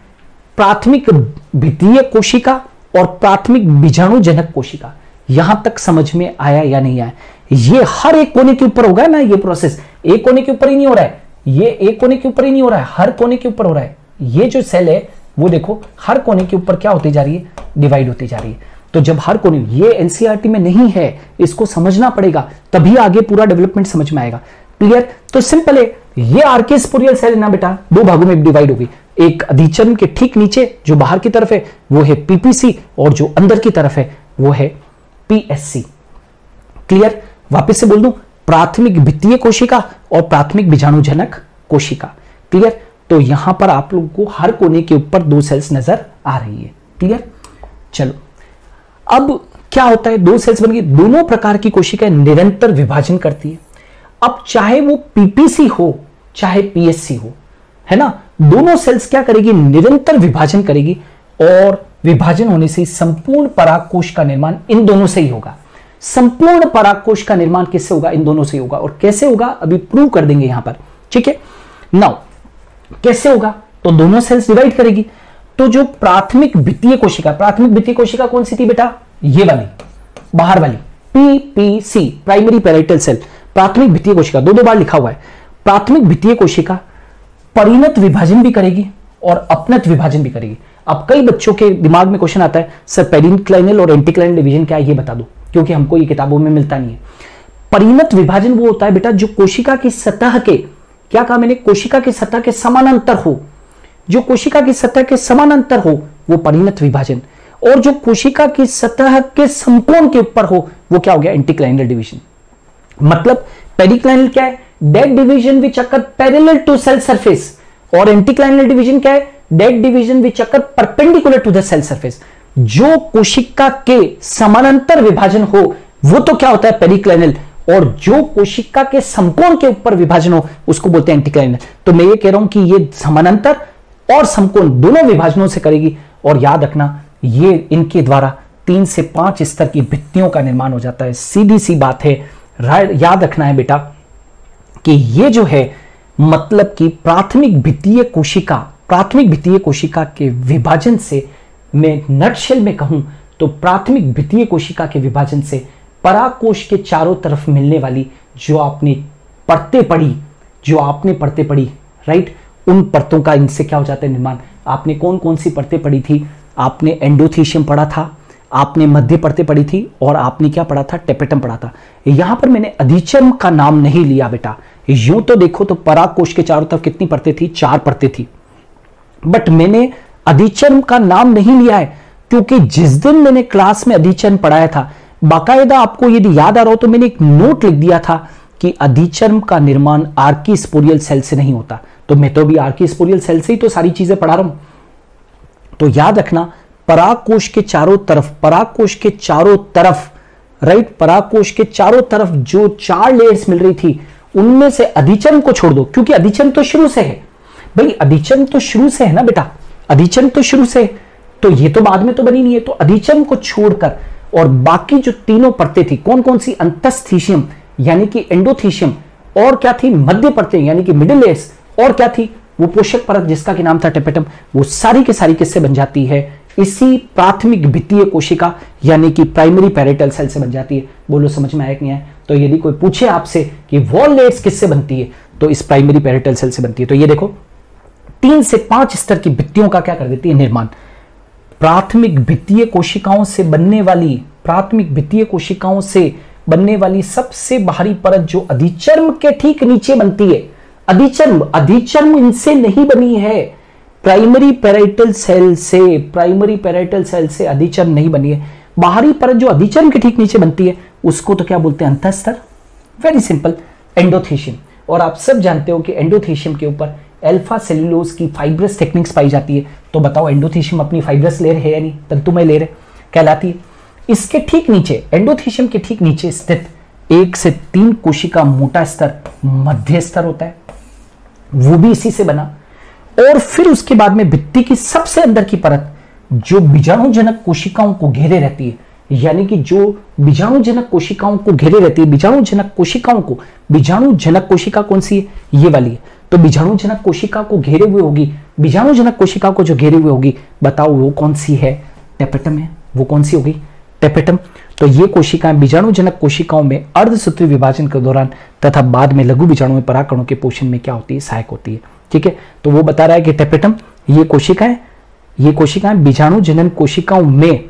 [SPEAKER 1] प्राथमिक द्वितीय कोशिका और प्राथमिक बीजाणुजनक कोशिका। यहां तक समझ में आया या नहीं आया? ये हर एक कोने के ऊपर होगा ना, ये प्रोसेस एक कोने के ऊपर ही नहीं हो रहा है, ये एक कोने के ऊपर ही नहीं हो रहा है, हर कोने के ऊपर हो रहा है। ये जो सेल है वो देखो हर कोने के ऊपर क्या होती जा रही है, डिवाइड होती जा रही है। तो जब हर कोने, ये एनसीईआरटी में नहीं है, इसको समझना पड़ेगा, तभी आगे पूरा डेवलपमेंट समझ में आएगा। क्लियर? तो सिंपल है, ये आर्किस्पोरियल सेल ना बेटा दो भागों में डिवाइड होगी, एक अधिचर्म के ठीक नीचे जो बाहर की तरफ है वो है पीपीसी, और जो अंदर की तरफ है वो है पीएससी। क्लियर? वापस से बोल दूं, प्राथमिक द्वितीय कोशिका और प्राथमिक बीजाणुजनक कोशिका। क्लियर? तो यहां पर आप लोगों को हर कोने के ऊपर दो सेल्स नजर आ रही है। क्लियर? चलो अब क्या होता है, दो सेल्स बन गई, दोनों प्रकार की कोशिकाएं निरंतर विभाजन करती है। अब चाहे वो पीपीसी हो चाहे पीएससी हो, है ना, दोनों सेल्स क्या करेगी, निरंतर विभाजन करेगी, और विभाजन होने से संपूर्ण परागकोश का निर्माण इन दोनों से ही होगा। संपूर्ण परागकोश का निर्माण किससे होगा, इन दोनों से ही होगा। और कैसे होगा अभी प्रूव कर देंगे यहां पर। ठीक है, नाउ कैसे होगा, तो दोनों सेल्स डिवाइड करेगी। तो जो प्राथमिक द्वितीय कोशिका, प्राथमिक द्वितीय कोशिका कौन सी थी बेटा, ये वाली बाहर वाली पीपीसी, प्राइमरी पैराइटल सेल, प्राथमिक द्वितीय कोशिका, दो दो बार लिखा हुआ है। प्राथमिक द्वितीय कोशिका परिणत विभाजन भी करेगी और अपनत विभाजन भी करेगी। अब कई बच्चों के दिमाग में क्वेश्चन आता है, सर पेरिक्लाइनल और एंटीक्लाइनल डिवीजन क्या है ये बता दो, क्योंकि हमको ये किताबों में मिलता नहीं है। परिणत विभाजन वो होता है बेटा जो कोशिका की सतह के, क्या कहा मैंने, कोशिका की सतह के समानांतर हो, जो कोशिका की सतह के समानांतर हो वो परिणत विभाजन, और जो कोशिका की सतह के समकोण के ऊपर हो वो क्या हो गया, एंटीक्लाइनल डिवीजन। मतलब पेरिक्लाइनल क्या है, that division which occur parallel to cell surface, और एंटीक्लाइनल डिवीजन क्या है, that division which occur perpendicular to the cell surface. जो कोशिका के समानांतर विभाजन हो वो तो क्या होता है, पेरिक्लाइनल, और जो कोशिका के समकोण के ऊपर विभाजन हो उसको बोलते हैं एंटीक्लाइनल। तो मैं ये कह रहा हूं कि ये समानांतर और समकोण दोनों विभाजनों से करेगी, और याद रखना ये इनके द्वारा तीन से पांच स्तर की भित्तियों का निर्माण हो जाता है। सीधी सी बात है, याद रखना है बेटा कि ये जो है मतलब कि प्राथमिक भित्तीय कोशिका, प्राथमिक भित्तीय कोशिका के विभाजन से, मैं नटशेल में कहूं तो प्राथमिक भित्तीय कोशिका के विभाजन से पराकोश के चारों तरफ मिलने वाली जो आपने परतें पढ़ी, जो आपने परतें पढ़ी, राइट, उन परतों का इनसे क्या हो जाता है निर्माण। आपने कौन कौन सी परतें पढ़ी थी? आपने एंडोथीशियम पढ़ा था, आपने मध्य परतें पढ़ी थी, और आपने क्या पढ़ा था? टेपेटम पढ़ा था। यहां पर मैंने अधिचर्म का नाम नहीं लिया बेटा। यूं तो देखो तो पराकोश के चारों तरफ कितनी परतें थी? चार परतें थी, बट मैंने अधिचर्म का नाम नहीं लिया है क्योंकि जिस दिन मैंने क्लास में अधिचर्म पढ़ाया था, बाकायदा आपको यदि याद आ रहा हो तो मैंने एक नोट लिख दिया था कि अधिचर्म का निर्माण आर्कीस्पोरियल सेल से नहीं होता। तो मैं तो भी आर्कीस्पोरियल सेल से ही तो सारी चीजें पढ़ा रहा हूं। तो याद रखना, पराकोश के चारों तरफ, पराकोश के चारों तरफ, राइट, पराकोश के चारों तरफ जो चार लेयर्स मिल रही थी उनमें से अधिचर्म को छोड़ दो, क्योंकि अधिचर्म तो शुरू से है भाई, अधिचर्म तो शुरू से है ना बेटा, अधिचर्म तो शुरू से, तो ये तो बाद में तो बनी नहीं है। तो अधिचर्म को छोड़कर और बाकी जो तीनों परतें थी, कौन कौन सी? अंतस्थीशियम यानी कि एंडोथीशियम, और क्या थी? मध्य परतें यानी कि मिडिल लेयर्स, और क्या थी? वो पोषक परत जिसका कि नाम था टेपेटम। वो सारी के सारी किससे बन जाती है? इसी प्राथमिक भित्तीय कोशिका यानी कि प्राइमरी पैरेटल सेल से बन जाती है। बोलो समझ में आया कि नहीं आया? तो यदि कोई पूछे आपसे कि वॉल लेयर्स किससे बनती है, तो इस प्राइमरी पैरेटल सेल से बनती है। तो ये देखो, तीन से पांच स्तर की भित्तियों का क्या कर देती है? निर्माण। प्राथमिक भित्तीय कोशिकाओं से बनने वाली, प्राथमिक भित्तीय कोशिकाओं से बनने वाली सबसे बाहरी परत जो अधिचर्म के ठीक नीचे बनती है, अधिचर्म, अधिचर्म इनसे नहीं बनी है, प्राइमरी पैरेटल सेल से, प्राइमरी पैरेटल सेल से अधिचर्म नहीं बनी है। बाहरी परत जो अधिचर्म के ठीक नीचे बनती है उसको तो क्या बोलते हैं? अंतःस्तर। Very simple, endothecium. और आप सब जानते हो कि एंडोथीशियम के ऊपर अल्फा सेल्यूलोज की फाइब्रस टेक्निक्स पाई जाती है। तो बताओ एंडोथीशियम अपनी फाइब्रस लेयर है या नहीं? तंतुमय लेयर कहलाती है। इसके ठीक नीचे, एंडोथीशियम के ठीक नीचे स्थित एक से तीन कोशिका मोटा स्तर, मध्य स्तर होता है, वो भी इसी से बना। और फिर उसके बाद में भित्ति की सबसे अंदर की परत जो बीजाणुजनक कोशिकाओं को घेरे रहती है, यानी कि जो बीजाणुजनक कोशिकाओं को घेरे रहती है, बीजाणुजनक कोशिकाओं को, बीजाणुजनक कोशिका कौन सी है? ये वाली है। तो बीजाणुजनक कोशिका को घेरे हुए होगी, बीजाणुजनक कोशिका को जो घेरे हुए होगी, बताओ वो कौन सी है? टेपेटम है। वो कौन सी होगी? टेपेटम। तो ये कोशिकाएं बीजाणुजनक कोशिकाओं में अर्धसूत्री विभाजन के दौरान तथा बाद में लघु बीजाणु में परागकणों के पोषण में क्या होती है? सहायक होती है। ठीक है, तो वो बता रहा है कि टेपेटम, ये कोशिकाएं, ये कोशिकाएं बीजाणुजनन कोशिकाओं में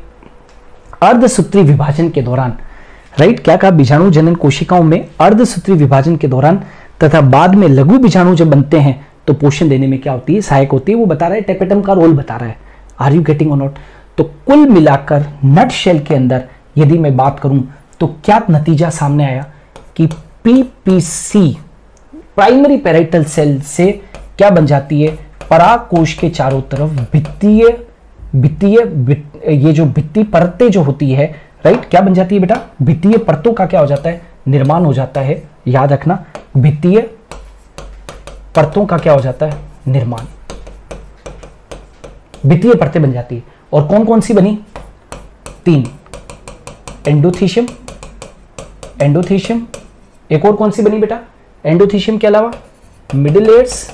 [SPEAKER 1] अर्धसूत्री विभाजन के दौरान, राइट, क्या कहा? बीजाणुजनन कोशिकाओं में अर्धसूत्री विभाजन के दौरान तथा बाद में लघु बीजाणु जब बनते हैं तो पोषण देने में क्या होती है? सहायक होती है। वो बता रहा है, टेपेटम का रोल बता रहा है। आर यू गेटिंग और नॉट? तो कुल मिलाकर नट शेल के अंदर यदि मैं बात करूं तो क्या नतीजा सामने आया कि पीपीसी, प्राइमरी पैरेटल सेल से क्या बन जाती है? पराकोश के चारों तरफ भित्तीय, भित्तीय ये जो भित्ती परतें जो होती है, राइट, क्या बन जाती है बेटा? भित्तीय परतों का क्या हो जाता है? निर्माण हो जाता है। याद रखना, भित्तीय परतों का क्या हो जाता है? निर्माण। भित्तीय परतें बन जाती है। और कौन कौन सी बनी? तीन, एंडोथीशियम, एंडोथीशियम, एक और कौन सी बनी बेटा? एंडोथीशियम के अलावा मिडिल लेयर्स,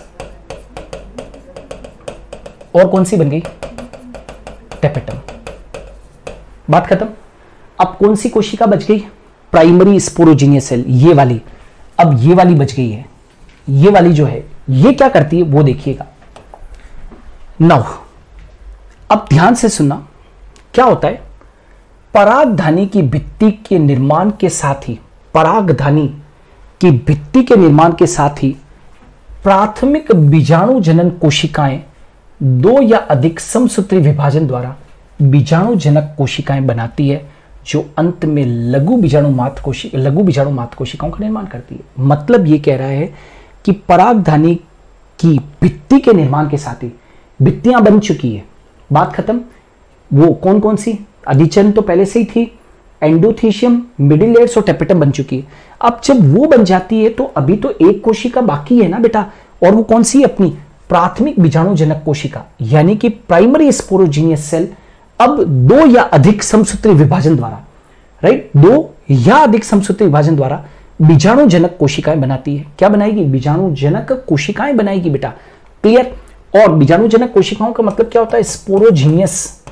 [SPEAKER 1] और कौन सी बन गई? टेपेटम। बात खत्म। अब कौन सी कोशिका बच गई? प्राइमरी स्पोरोजीनियस सेल, ये वाली। अब ये वाली बच गई है। ये वाली जो है ये क्या करती है वो देखिएगा। नाउ अब ध्यान से सुनना, क्या होता है? परागधानी की भित्ति के निर्माण के साथ ही, परागधानी की भित्ति के निर्माण के साथ ही प्राथमिक बीजाणु जनन कोशिकाएं दो या अधिक समसूत्री विभाजन द्वारा बीजाणु जनक कोशिकाएं बनाती है, जो अंत में लघु बीजाणु मात्र कोशिका लघु बीजाणु मात्र कोशिकाओं का निर्माण करती है। मतलब ये कह रहा है कि परागधानी की भित्ति के निर्माण के साथ ही भित्तियां बन चुकी है, बात खत्म। वो कौन कौन सी, अधिचरण तो पहले से ही थी, एंडोथीशियम, मिडिल लेयर्स और टेपेटम बन चुकी है। अब जब वो बन जाती है तो अभी तो एक कोशिका बाकी है ना बेटा, और वो कौन सी, अपनी प्राथमिक बीजाणुजनक कोशिका, यानी कि प्राइमरी स्पोरोजीनियस सेल अब दो या अधिक समसूत्री विभाजन द्वारा, राइट, दो या अधिक समसूत्री विभाजन द्वारा बीजाणुजनक कोशिकाएं बनाती है। क्या बनाएगी, बीजाणुजनक कोशिकाएं बनाएगी बेटा, क्लियर। और बीजाणुजनक कोशिकाओं का मतलब क्या होता है, स्पोरोजीनियस,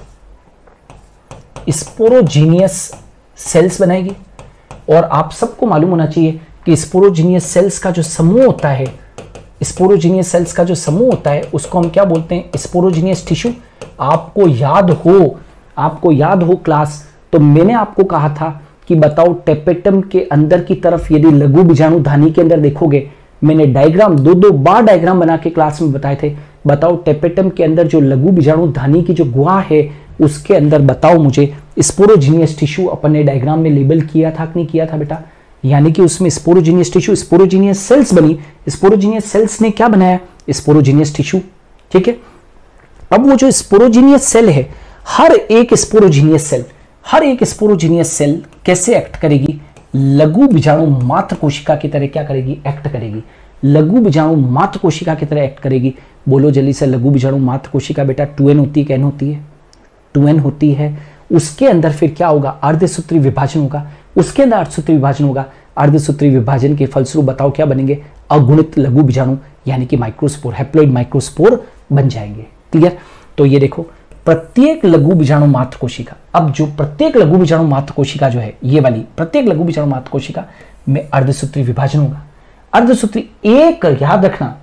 [SPEAKER 1] स्पोरोजीनियस सेल्स बनाएगी। और आप सबको मालूम होना चाहिए कि स्पोरोजीनियस सेल्स का जो समूह होता है, स्पोरोजीनियस सेल्स का जो समूह होता है उसको हम क्या बोलते हैं, स्पोरोजीनियस टिश्यू। आपको याद हो, आपको याद हो क्लास, तो मैंने आपको कहा था कि बताओ टेपेटम के अंदर की तरफ यदि लघु बीजाणुधानी के अंदर देखोगे, मैंने डायग्राम दो दो बार डायग्राम बना के क्लास में बताए थे, बताओ टेपेटम के अंदर जो लघु बीजाणुधानी की जो गुहा है उसके अंदर बताओ मुझे स्पोरोजीनियस टिश्यू अपन ने डायग्राम में लेबल किया था कि नहीं किया था बेटा, यानी कि उसमें स्पोरोजीनियस टिश्यू, स्पोरोजीनियस सेल्स बनी, स्पोरोजीनियस सेल्स ने क्या बनाया, स्पोरोजीनियस टिश्यू, ठीक है। अब वो जो स्पोरोजीनियस सेल है, हर एक स्पोरोजीनियस सेल हर एक स्पोरोजीनियस सेल कैसे एक्ट करेगी, लघु बीजाणु मात्र कोशिका की तरह क्या करेगी, एक्ट करेगी, लघु बीजाणु मात्र कोशिका की तरह एक्ट करेगी। बोलो जल्दी से, लघु बीजाणु मात्र कोशिका बेटा टू एन होती है, कैन होती है, टू एन होती है। उसके अंदर फिर क्या होगा, अर्धसूत्री विभाजन होगा, उसके अंदर अर्धसूत्री विभाजन होगा, अर्धसूत्री विभाजन के फलस्वरूप बताओ क्या बनेंगे, अगुणित लघु बीजाणु यानी कि माइक्रोस्पोर, हैप्लॉइड माइक्रोस्पोर बन जाएंगे, क्लियर। तो ये देखो प्रत्येक लघु बीजाणु मात्र कोशिका, अब जो प्रत्येक लघु बीजाणु मात्र कोशिका जो है ये वाली, प्रत्येक लघु बीजाणु मात्र कोशिका में अर्धसूत्री विभाजन होगा। अर्धसूत्री, एक याद रखना,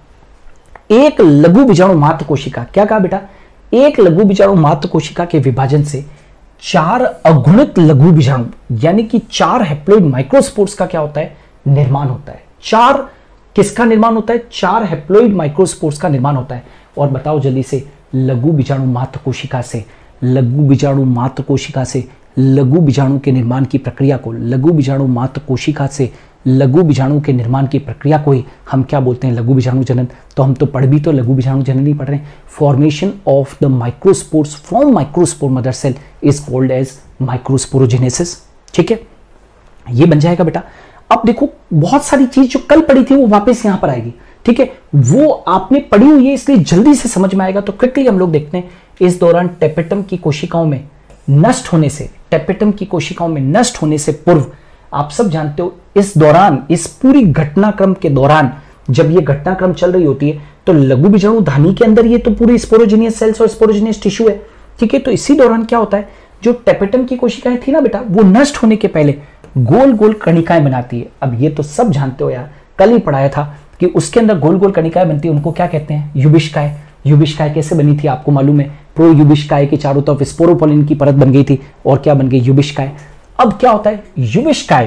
[SPEAKER 1] एक लघु बीजाणु मात्र कोशिका, क्या कहा बेटा, एक लघु बीजाणु मात्र कोशिका के विभाजन से चार अगुणित लघु बीजाणु यानी कि चार हैप्लॉइड माइक्रोस्पोर्स का क्या होता है, निर्माण होता है। चार किसका निर्माण होता है, चार हैप्लॉइड माइक्रोस्पोर्स का निर्माण होता है। और बताओ जल्दी से, लघु बीजाणु मात्र कोशिका से, लघु बीजाणु मात्र कोशिका से लघु बीजाणु के निर्माण की प्रक्रिया को, लघु बीजाणु मात्र कोशिका से लघु बीजाणु के निर्माण की प्रक्रिया को ही हम क्या बोलते हैं, लघु बीजाणु जनन। तो हम तो पढ़ भी तो लघु बीजाणु जनन ही पढ़ रहे हैं। Formation of the microspores from microspore mother cell is called as microsporogenesis, ठीक है, ये बन जाएगा बेटा। अब देखो बहुत सारी चीज जो कल पढ़ी थी वो वापस यहां पर आएगी, ठीक है, वो आपने पढ़ी हुई है इसलिए जल्दी से समझ में आएगा। तो क्विकली हम लोग देखते हैं, इस दौरान टेपेटम की कोशिकाओं में नष्ट होने से, टेपेटम की कोशिकाओं में नष्ट होने से पूर्व, आप सब जानते हो इस दौरान, इस पूरी घटनाक्रम के दौरान जब ये घटनाक्रम चल रही होती है तो लघु बीजाणुधानी के अंदर ये तो पूरी स्पोरोजीनियस सेल्स और स्पोरोजीनियस टिश्यू है, ठीक है। तो इसी दौरान क्या होता है, जो टेपेटम की कोशिकाएं थी ना बेटा, वो नष्ट होने के पहले गोल गोल कणिकाएं बनाती है। अब ये तो सब जानते हो यार, कल ही पढ़ाया था कि उसके अंदर गोल गोल कणिकाएं बनती है, उनको क्या कहते हैं, युविष्काएं। युविष्काएं कैसे बनी थी आपको मालूम है, प्रो युविष्काएं के चारों तरफ स्पोरोपोलिन की परत बन गई थी और क्या बन गई, युविष्काएं। अब क्या होता है, युविष्काएं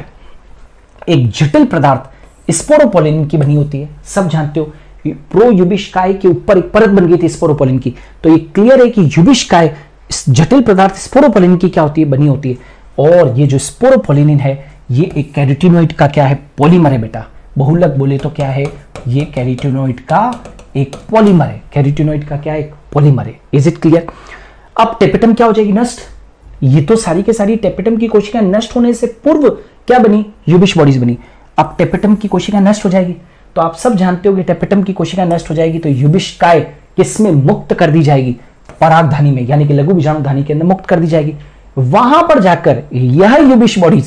[SPEAKER 1] एक जटिल पदार्थ स्पोरोपोलिन की बनी होती है, सब जानते हो। प्रो युविष्काएं के ऊपर एक परत बन गई थी स्पोरोपोलिन की, तो ये क्लियर है कि युविष्काएं जटिल पदार्थ स्पोरोपोलिन की क्या होती है, बनी होती है। और ये जो स्पोरोपोलिन है ये एक कैरोटीनॉइड का क्या है, पॉलीमर है बेटा। बहुलक बोले तो क्या है, ये कैरोटीनॉइड का एक पॉलीमर है, कैरोटीनॉइड का क्या है, एक पॉलीमर है। Is it clear. अब टेपेटम क्या हो जाएगी, नष्ट। ये तो सारी के सारी टेपेटम की कोशिकाएं नष्ट होने से पूर्व क्या बनी, यूबिश बॉडीज बनी। अब टेपेटम की कोशिकाएं नष्ट हो जाएगी तो आप सब जानते हो कि टेपेटम की कोशिकाएं नष्ट हो जाएगी तो युविष्काएं किसमें मुक्त कर दी जाएगी, परागधानी में, यानी कि लघु बीजाणुधानी के अंदर मुक्त कर दी जाएगी। वहां पर जाकर यह युविश बॉडीज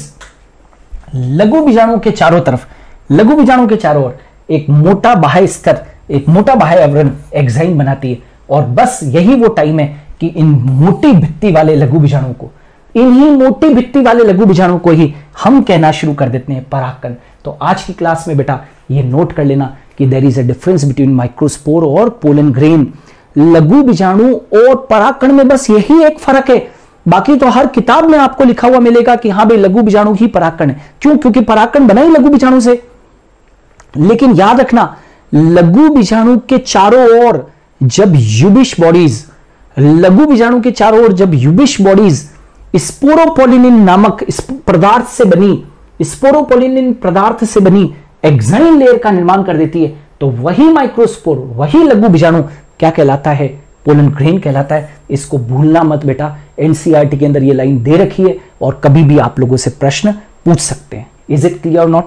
[SPEAKER 1] लघु बीजाणुओं के चारों तरफ, लघु बीजाणुओं के चारों ओर एक मोटा बाह्य स्तर, एक मोटा बाह्य आवरण एक्साइन बनाती है। और बस यही वो टाइम है कि इन मोटी भित्ति वाले लघु बीजाणुओं को, इन्हीं मोटी भित्ति वाले लघु बीजाणुओं को ही हम कहना शुरू कर देते हैं परागकण। तो आज की क्लास में बेटा ये नोट कर लेना कि there is a difference between microspore और पोलन ग्रेन। लघु बीजाणु और परागकण में बस यही एक फर्क है, बाकी तो हर किताब में आपको लिखा हुआ मिलेगा कि हाँ भाई लघु बीजाणु ही परागकण है। क्यों? क्योंकि परागकण बना ही लघु बीजाणु से। लेकिन याद रखना, लघु बीजाणु के चारों ओर जब युबिश बॉडीज, लघु बीजाणु के चारों ओर जब युबिश बॉडीज स्पोरोपोलिनिन नामक पदार्थ से बनी, स्पोरोपोलिनिन पदार्थ से बनी एक्साइन लेयर का निर्माण कर देती है, तो वही माइक्रोस्पोर, वही लघु बीजाणु क्या कहलाता है, पोलन ग्रेन कहलाता है। इसको भूलना मत बेटा, एनसीईआरटी के अंदर ये लाइन दे रखी है और कभी भी आप लोगों से प्रश्न पूछ सकते हैं। इज इट क्लियर और नॉट?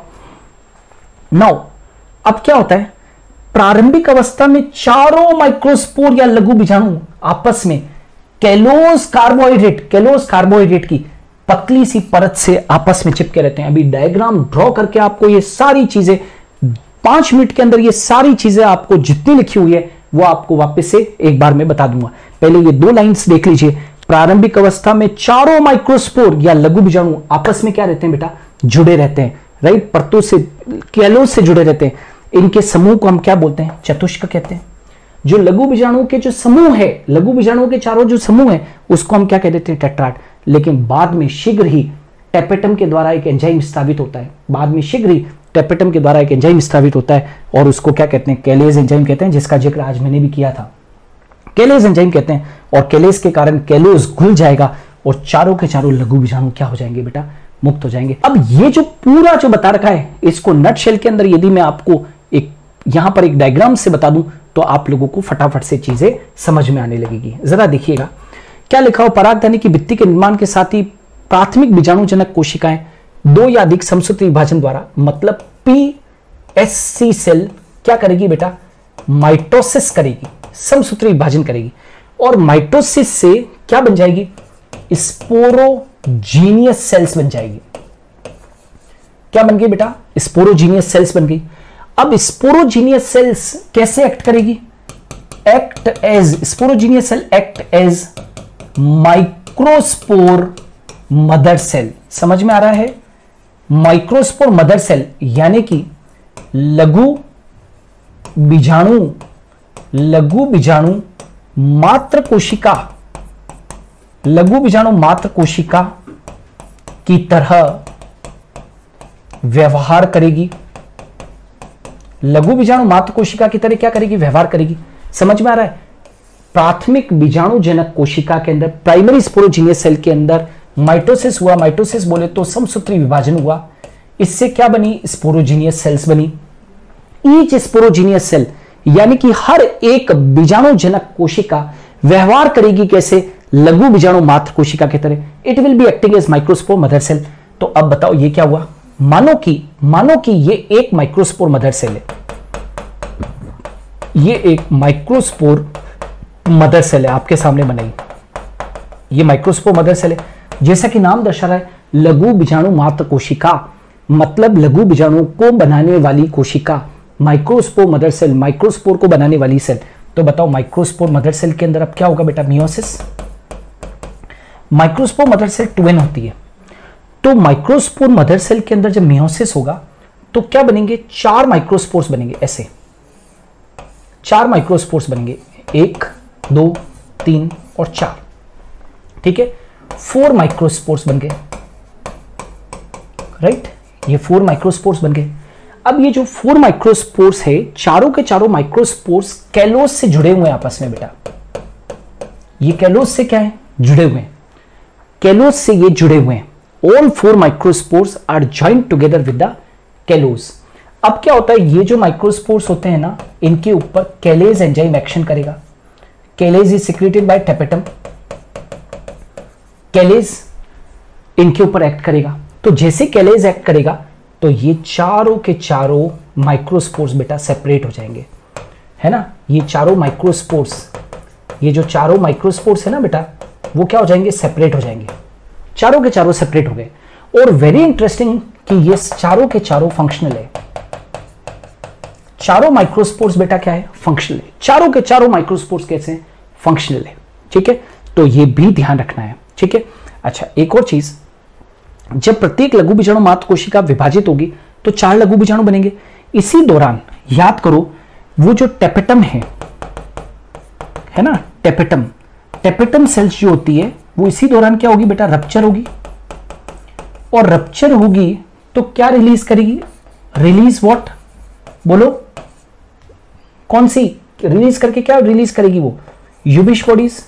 [SPEAKER 1] नाउ अब क्या होता है, प्रारंभिक अवस्था में चारों माइक्रोस्पोर या लघु बीजाणु आपस में कैलोस कार्बोहाइड्रेट कैलोस कार्बोहाइड्रेट की पतली सी परत से आपस में चिपके रहते हैं। अभी डायग्राम ड्रॉ करके आपको ये सारी चीजें पांच मिनट के अंदर, ये सारी चीजें आपको जितनी लिखी हुई है वो आपको वापस से एक बार मैं बता दूंगा। पहले ये दो लाइंस देख लीजिए। प्रारंभिक अवस्था में चारों माइक्रोस्पोर या लघु बीजाणु आपस में क्या रहते हैं बेटा, जुड़े रहते हैं, राइट, परतों से, कैलोस से जुड़े रहते हैं। इनके समूह को हम क्या बोलते हैं, चतुष्क कहते हैं। जो लघु बीजाणुओं के जो समूह है, लघु बीजाणुओं के चारों जो समूह है उसको हम क्या कह देते हैं, टेट्राड। लेकिन बाद में शीघ्र ही टेपेटम के द्वारा एक एंजाइम स्थापित होता है, बाद में शीघ्र ही टेपेटम के द्वारा एक एंजाइम स्थापित होता है और उसको क्या कहते हैं, कैलेज एंजाइम कहते हैं, जिसका जिक्र आज मैंने भी किया था। कैलेज एंजाइम कहते हैं और कैलेज के कारण कैलोस घुल जाएगा और चारों के चारों लघु बीजाणु क्या हो जाएंगे बेटा, मुक्त हो जाएंगे। अब ये जो पूरा जो बता रखा है इसको नट शेल के अंदर यदि मैं आपको एक यहां पर एक डायग्राम से बता दूं तो आप लोगों को फटाफट से चीजें समझ में आने लगेगी। जरा देखिएगा क्या लिखा हो, परागधनी की भित्ति के निर्माण के साथ ही प्राथमिक बीजाणुजनक कोशिकाएं दो या अधिक समसूत्री विभाजन द्वारा, मतलब पीएससी सेल क्या करेगी बेटा, माइटोसिस करेगी, समसूत्री विभाजन करेगी और माइटोसिस से क्या बन जाएगी, स्पोरोजीनियस सेल्स बन जाएगी। क्या बन गई बेटा, स्पोरोजीनियस सेल्स बन गई। अब स्पोरोजीनियस सेल्स कैसे एक्ट करेगी, act as sporogenous cell act as microspore mother cell. समझ में आ रहा है, माइक्रोस्पोर मदर सेल यानी कि लघु बीजाणु लघु बीजाणु मात्र कोशिका लघु बीजाणु मात्र कोशिका की तरह व्यवहार करेगी। लघु बीजाणु मात्र कोशिका की तरह क्या करेगी, व्यवहार करेगी। समझ में आ रहा है, प्राथमिक बीजाणु जनक कोशिका के अंदर, प्राइमरी स्पोरोजीनियस सेल के अंदर माइटोसिस हुआ, माइटोसिस बोले तो समसूत्री विभाजन हुआ, इससे क्या बनी, स्पोरोजीनियस सेल्स बनी। ईच स्पोरोजीनियस सेल यानी कि हर एक बीजाणु जनक कोशिका व्यवहार करेगी कैसे, लघु बीजाणु मात्र कोशिका की तरह। It will be acting as microspore mother cell. तो अब बताओ ये क्या हुआ, मानो कि मानो कि ये एक माइक्रोस्पोर मदर सेल है, ये एक माइक्रोस्पोर मदर सेल है आपके सामने बनाई, ये माइक्रोस्पोर मदर सेल है। जैसा कि नाम दर्शा रहा है, लघु बीजाणु मात्र कोशिका, मतलब लघु बीजाणु को बनाने वाली कोशिका, माइक्रोस्पोर मदर सेल, माइक्रोस्पोर को बनाने वाली सेल। तो बताओ माइक्रोस्पोर मदर सेल के अंदर अब क्या होगा बेटा, मियोसिस। माइक्रोस्पोर मदर सेल ट्विन होती है, तो माइक्रोस्पोर मदर सेल के अंदर जब मियोसिस होगा तो क्या बनेंगे, चार माइक्रोस्पोर्स बनेंगे, ऐसे चार माइक्रोस्पोर्स बनेंगे, एक, दो, तीन और चार, ठीक है, फोर माइक्रोस्पोर्स बन गए, राइट, ये फोर माइक्रोस्पोर्स बन गए। अब ये जो फोर माइक्रोस्पोर्स है, चारों के चारों माइक्रोस्पोर्स कैलोस से जुड़े हुए हैं आपस में बेटा। ये कैलोस से क्या है, जुड़े हुए हैं, कैलोस से ये जुड़े हुए हैं। All four microspores are joint together with the callose. अब क्या होता है, ये जो माइक्रोस्पोर्स होते हैं ना, इनके ऊपर कैलेज एंजाइम एक्शन करेगा। Callase is secreted by tapetum, callase इनके ऊपर एक्ट करेगा। तो जैसे कैलेज एक्ट करेगा तो ये चारों के चारों माइक्रोस्पोर्स बेटा सेपरेट हो जाएंगे, है ना। ये चारों माइक्रोस्पोर्स, ये जो चारों माइक्रोस्पोर्स है ना बेटा, वो क्या हो जाएंगे, सेपरेट हो जाएंगे, चारों के चारों सेपरेट हो गए। और वेरी इंटरेस्टिंग कि ये चारों के चारों फंक्शनल है। चारों माइक्रोस्पोर्स बेटा क्या है, फंक्शनल है। चारों के चारों माइक्रोस्पोर्स कैसे हैं, फंक्शनल है, ठीक है। तो ये भी ध्यान रखना है, ठीक है। अच्छा, एक और चीज, जब प्रत्येक लघु बीजाणु मात्र कोशिका विभाजित होगी तो चार लघु बीजाणु बनेंगे। इसी दौरान याद करो, वो जो टेपेटम है है ना, टेपेटम टेपेटम सेल्स जो होती है वो इसी दौरान क्या होगी बेटा, रप्चर होगी। और रप्चर होगी तो क्या रिलीज करेगी, रिलीज व्हाट, बोलो कौन सी रिलीज करके, क्या रिलीज करेगी वो, यूबिश बॉडीज।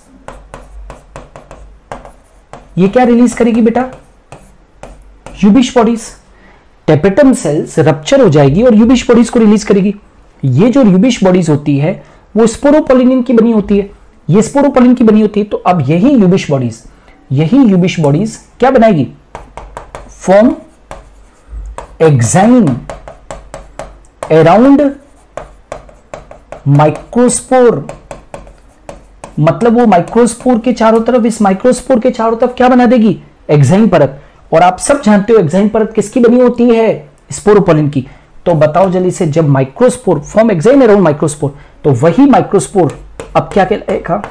[SPEAKER 1] ये क्या रिलीज करेगी बेटा, Ubisch bodies. Tapetum cells rupture हो जाएगी और यूबिश बॉडीज को रिलीज करेगी। ये जो यूबिश बॉडीज होती है वो स्पोरोपोलिनिन की बनी होती है। ये स्पोरोपोलिन की बनी होती है। तो अब यही यूबिश बॉडीज यही यूबिश बॉडीज क्या बनाएगी? फॉर्म एग्जाइन अराउंड माइक्रोस्पोर, मतलब वो माइक्रोस्पोर के चारों तरफ, इस माइक्रोस्पोर के चारों तरफ क्या बना देगी? एग्जाइन परत। और आप सब जानते हो एग्जाइन परत किसकी बनी होती है? स्पोरोपोलिन की। तो बताओ जल्दी से, जब microspore form exine around microspore, तो वही माइक्रोस्पोर अब क्या कहलाएगा?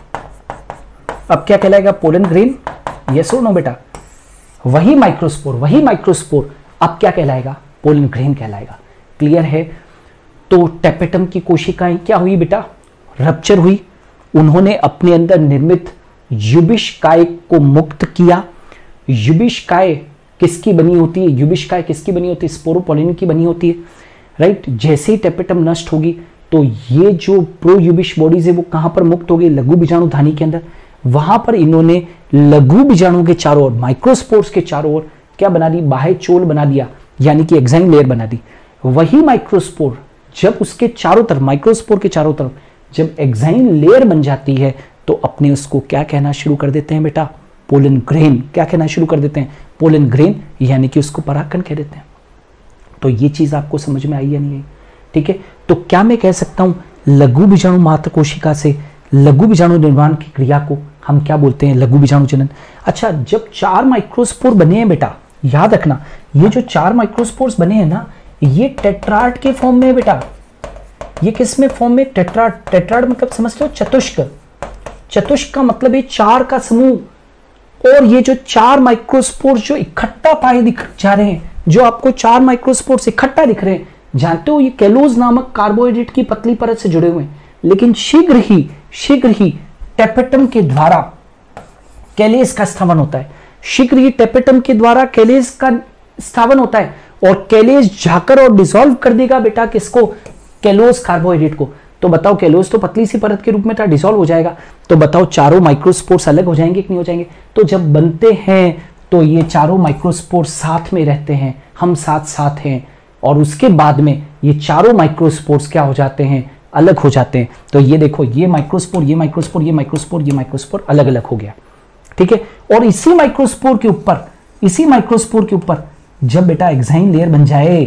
[SPEAKER 1] अब क्या कहलाएगा? Pollen grain. यस और नो बेटा? वही माइक्रोस्पोर वही माइक्रोस्पोर अब क्या कहलाएगा? पोलन ग्रेन कहलाएगा। क्लियर है? तो टेपेटम की कोशिकाएं क्या हुई बेटा? रप्चर हुई। उन्होंने अपने अंदर निर्मित यूबिशकाय को मुक्त किया। यूबिशकाय किसकी बनी होती है? यूबिशकाय किसकी बनी होती है? स्पोरोपोलिन की बनी होती है, राइट। जैसे ही टेपेटम नष्ट होगी तो ये जो प्रो यूबिश बॉडीज है वो कहां पर मुक्त होगी? लघु बीजाणुधानी के अंदर। वहां पर इन्होंने लघु बीजाणु के चारों ओर, माइक्रोस्पोर्स के चारों ओर क्या बना दी? बाह्य चोल बना दिया, यानी कि एग्जाइन लेयर बना दी। वही माइक्रोस्पोर जब उसके चारों तरफ, माइक्रोस्पोर के चारों तरफ जब एग्जाइन लेयर बन जाती है तो अपने उसको क्या कहना शुरू कर देते हैं बेटा? Pollen grain. क्या कहना शुरू कर देते हैं? पोलन ग्रेन, यानी कि उसको परागकण कह देते हैं। तो ये चीज आपको समझ में आई या नहीं आई? ठीक है। तो क्या मैं कह सकता हूं लघु बीजाणु मात्र कोशिका से लघु बीजाणु निर्माण की क्रिया को हम क्या बोलते हैं? लघु बीजाणु जनन। अच्छा, जब चार माइक्रोस्पोर बने हैं बेटा, याद रखना, ये जो चार माइक्रोस्पोर्स बने हैं ना, ये टेट्राड के फॉर्म में है बेटा। ये किस में फॉर्म में? टेट्राड। टेट्राड मतलब समझते हो? चतुष्क। चतुष्क का मतलब है चार का समूह। और ये जो चार माइक्रोस्पोर्स जो इकट्ठा पाए दिख जा रहे हैं, जो आपको चार माइक्रोस्पोर्स इकट्ठा दिख रहे हैं, जानते हो ये कैलोज नामक कार्बोहाइड्रेट की पतली परत से जुड़े हुए हैं। लेकिन शीघ्र ही शीघ्र ही टेपेटम के द्वारा कैलेज का स्थापन होता है। शीघ्र ही टेपेटम के द्वारा कैलेज का स्थापन होता है और कैलेज जाकर और डिसॉल्व कर देगा बेटा किसको? कैलोज कार्बोहाइड्रेट को। तो बताओ, कैलोज तो पतली सी परत के रूप में था, डिसॉल्व हो जाएगा। तो बताओ चारों माइक्रोस्पोर्स अलग हो जाएंगे कि नहीं हो जाएंगे? तो जब बनते हैं तो ये चारों माइक्रोस्पोर्स साथ में रहते हैं, हम साथ साथ हैं, और उसके बाद में ये चारों माइक्रोस्पोर्स क्या हो जाते हैं? अलग हो जाते हैं। तो ये देखो, ये माइक्रोस्पोर ये माइक्रोस्पोर ये माइक्रोस्पोर ये माइक्रोस्पोर अलग अलग हो गया। ठीक है। और इसी माइक्रोस्पोर के ऊपर इसी माइक्रोस्पोर के ऊपर जब बेटा एग्जाइन लेयर बन जाए,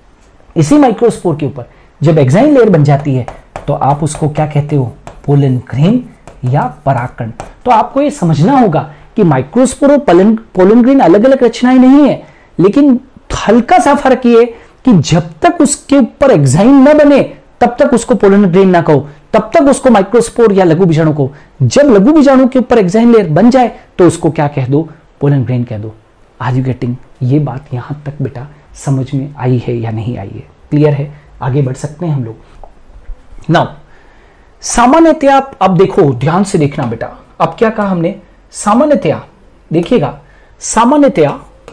[SPEAKER 1] इसी माइक्रोस्पोर के ऊपर जब एग्जाइन लेयर बन जाती है तो आप उसको क्या कहते हो? पोलन ग्रेन या परागकण। तो आपको ये समझना होगा कि माइक्रोस्पोर और पोलन पोलन ग्रेन अलग अलग रचनाएं नहीं है, लेकिन हल्का सा फर्क ये कि जब तक उसके ऊपर एग्जाइन न बने तब तक उसको पोलन ग्रेन ना कहो, तब तक उसको माइक्रोस्पोर या लघु बीजाणु को। जब लघु बीजाणु के ऊपर एग्जाइन लेयर बन जाए तो उसको क्या कह दो? पोलन ग्रेन कह दो। Are you getting? ये बात यहां तक बेटा समझ में आई है या नहीं आई है? क्लियर है? आगे बढ़ सकते हैं हम लोग। नाउ सामान्यतया अब देखो, ध्यान से देखना बेटा, अब क्या कहा हमने? सामान्यतया देखिएगा, सामान्यतया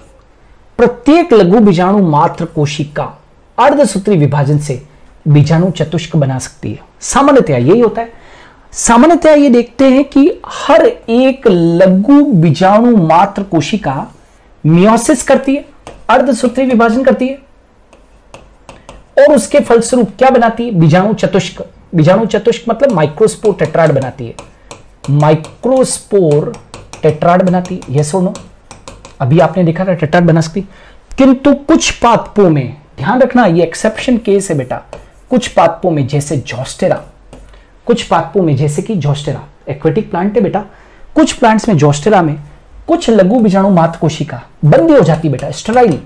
[SPEAKER 1] प्रत्येक लघु बीजाणु मात्र कोशिका अर्धसूत्री विभाजन से बीजाणु चतुष्क बना सकती है। सामान्यतया यही होता है। सामान्यतया ये देखते हैं कि हर एक लघु बीजाणु मात्र कोशिका मियोसिस करती है, अर्धसूत्री विभाजन करती है, और उसके फलस्वरूप क्या बनाती है? बीजाणु चतुष्क। बीजाणु चतुष्क मतलब माइक्रोस्पोर टेट्राड बनाती है। माइक्रोस्पोर टेट्राड बनाती है। यस और नो? अभी आपने देखा था टेट्राड बना सकती, किंतु कुछ पादपों में, ध्यान रखना ये एक्सेप्शन केस है बेटा, कुछ पादपों में जैसे जॉस्टेरा, कुछ पादपों में जैसे कि जॉस्टेरा एक्वेटिक प्लांट है बेटा, कुछ प्लांट्स में जॉस्टेरा में कुछ लघु बीजाणु मात्र कोशिका बंदी हो जाती है बेटा, स्टेराइल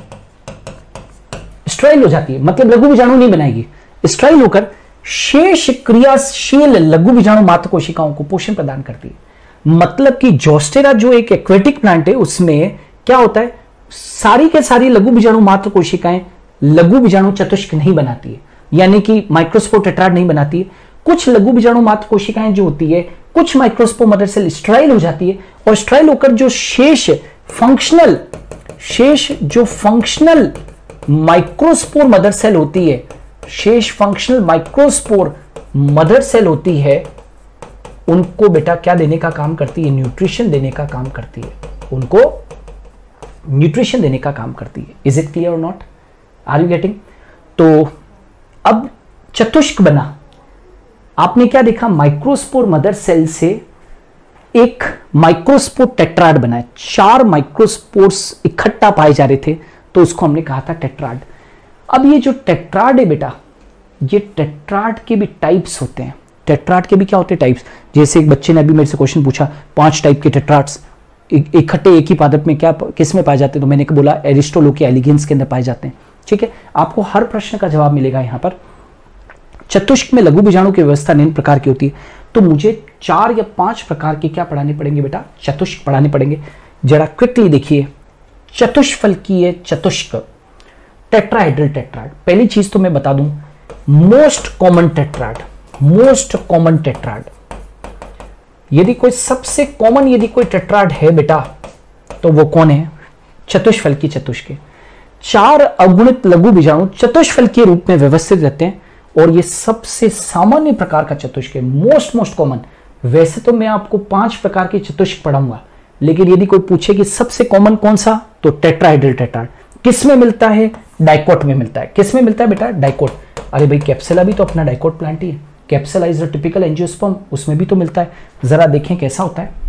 [SPEAKER 1] स्टेराइल हो जाती है, मतलब लघु बीजाणु नहीं बनाएगी, स्टेराइल होकर शेष क्रियाशील लघु बीजाणु मात्र कोशिकाओं को पोषण प्रदान करती है। मतलब कि जॉस्टेरा जो एक एक्वेटिक प्लांट है उसमें क्या होता है, सारी के सारी लघु बीजाणु मात्र कोशिकाएं लघु बीजाणु चतुष्क नहीं बनाती है, यानी कि माइक्रोस्पोर टेट्राड नहीं बनाती है। कुछ लघु बीजाणु मात्र कोशिकाएं जो होती है, कुछ माइक्रोस्पोर मदर सेल स्टेराइल हो जाती है, और स्टेराइल होकर जो शेष फंक्शनल शेष जो फंक्शनल माइक्रोस्पोर मदर सेल होती है, शेष फंक्शनल माइक्रोस्पोर मदर सेल होती है, उनको बेटा क्या देने का काम करती है? न्यूट्रिशन देने का काम करती है, उनको न्यूट्रिशन देने का काम करती है। इज इट क्लियर और नॉट? Are you getting? तो अब चतुष्क बना, आपने क्या देखा, माइक्रोस्पोर मदर सेल से एक माइक्रोस्पोर टेट्राड बना है, चार माइक्रोस्पोर्स इकट्ठा पाए जा रहे थे, तो उसको हमने कहा था टेट्राड। अब ये जो टेट्राड है बेटा, ये टेट्राड के भी टाइप्स होते हैं। टेट्राड के भी क्या होते हैं टाइप्स, जैसे एक बच्चे ने अभी मेरे से क्वेश्चन पूछा, पांच टाइप के टेट्राड्स इकट्ठे एक ही पादप में क्या किस में पाए जाते हैं, तो मैंने बोला एरिस्टोलोकिया एलिगेंस के अंदर पाए जाते हैं। ठीक है, आपको हर प्रश्न का जवाब मिलेगा यहां पर। चतुष्क में लघु बीजाणु की व्यवस्था निम्न प्रकार की होती है, तो मुझे चार या पांच प्रकार के क्या पढ़ाने पड़ेंगे बेटा, चतुष्क पढ़ाने पड़ेंगे। जरा क्विकली देखिए, चतुष्फलकीय चतुष्क, टेट्राहेड्रल टेट्राड। पहली चीज तो मैं बता दूं, most common tetrad, most common tetrad, यदि कोई सबसे कॉमन यदि कोई टेट्राड है बेटा, तो वो कौन है, चतुष्फलकीय चतुष्क। चार अगुणित लघु बीजाणु चतुष्फलकीय रूप में व्यवस्थित रहते हैं, और ये सबसे सामान्य प्रकार का चतुष्क है, मोस्ट मोस्ट कॉमन। वैसे तो मैं आपको पांच प्रकार के चतुष्क पढ़ाऊंगा, लेकिन यदि कोई पूछे कि सबसे कॉमन कौन सा, तो टेट्राहेड्रल टेट्राड। किस में मिलता है, डाइकोट में मिलता है। किस में मिलता है बेटा, डाइकोट। अरे भाई कैप्सुला भी तो अपना डाइकोट प्लांट ही है, Capsella is the typical angiosperm, उसमें भी तो मिलता है। जरा देखें कैसा होता है।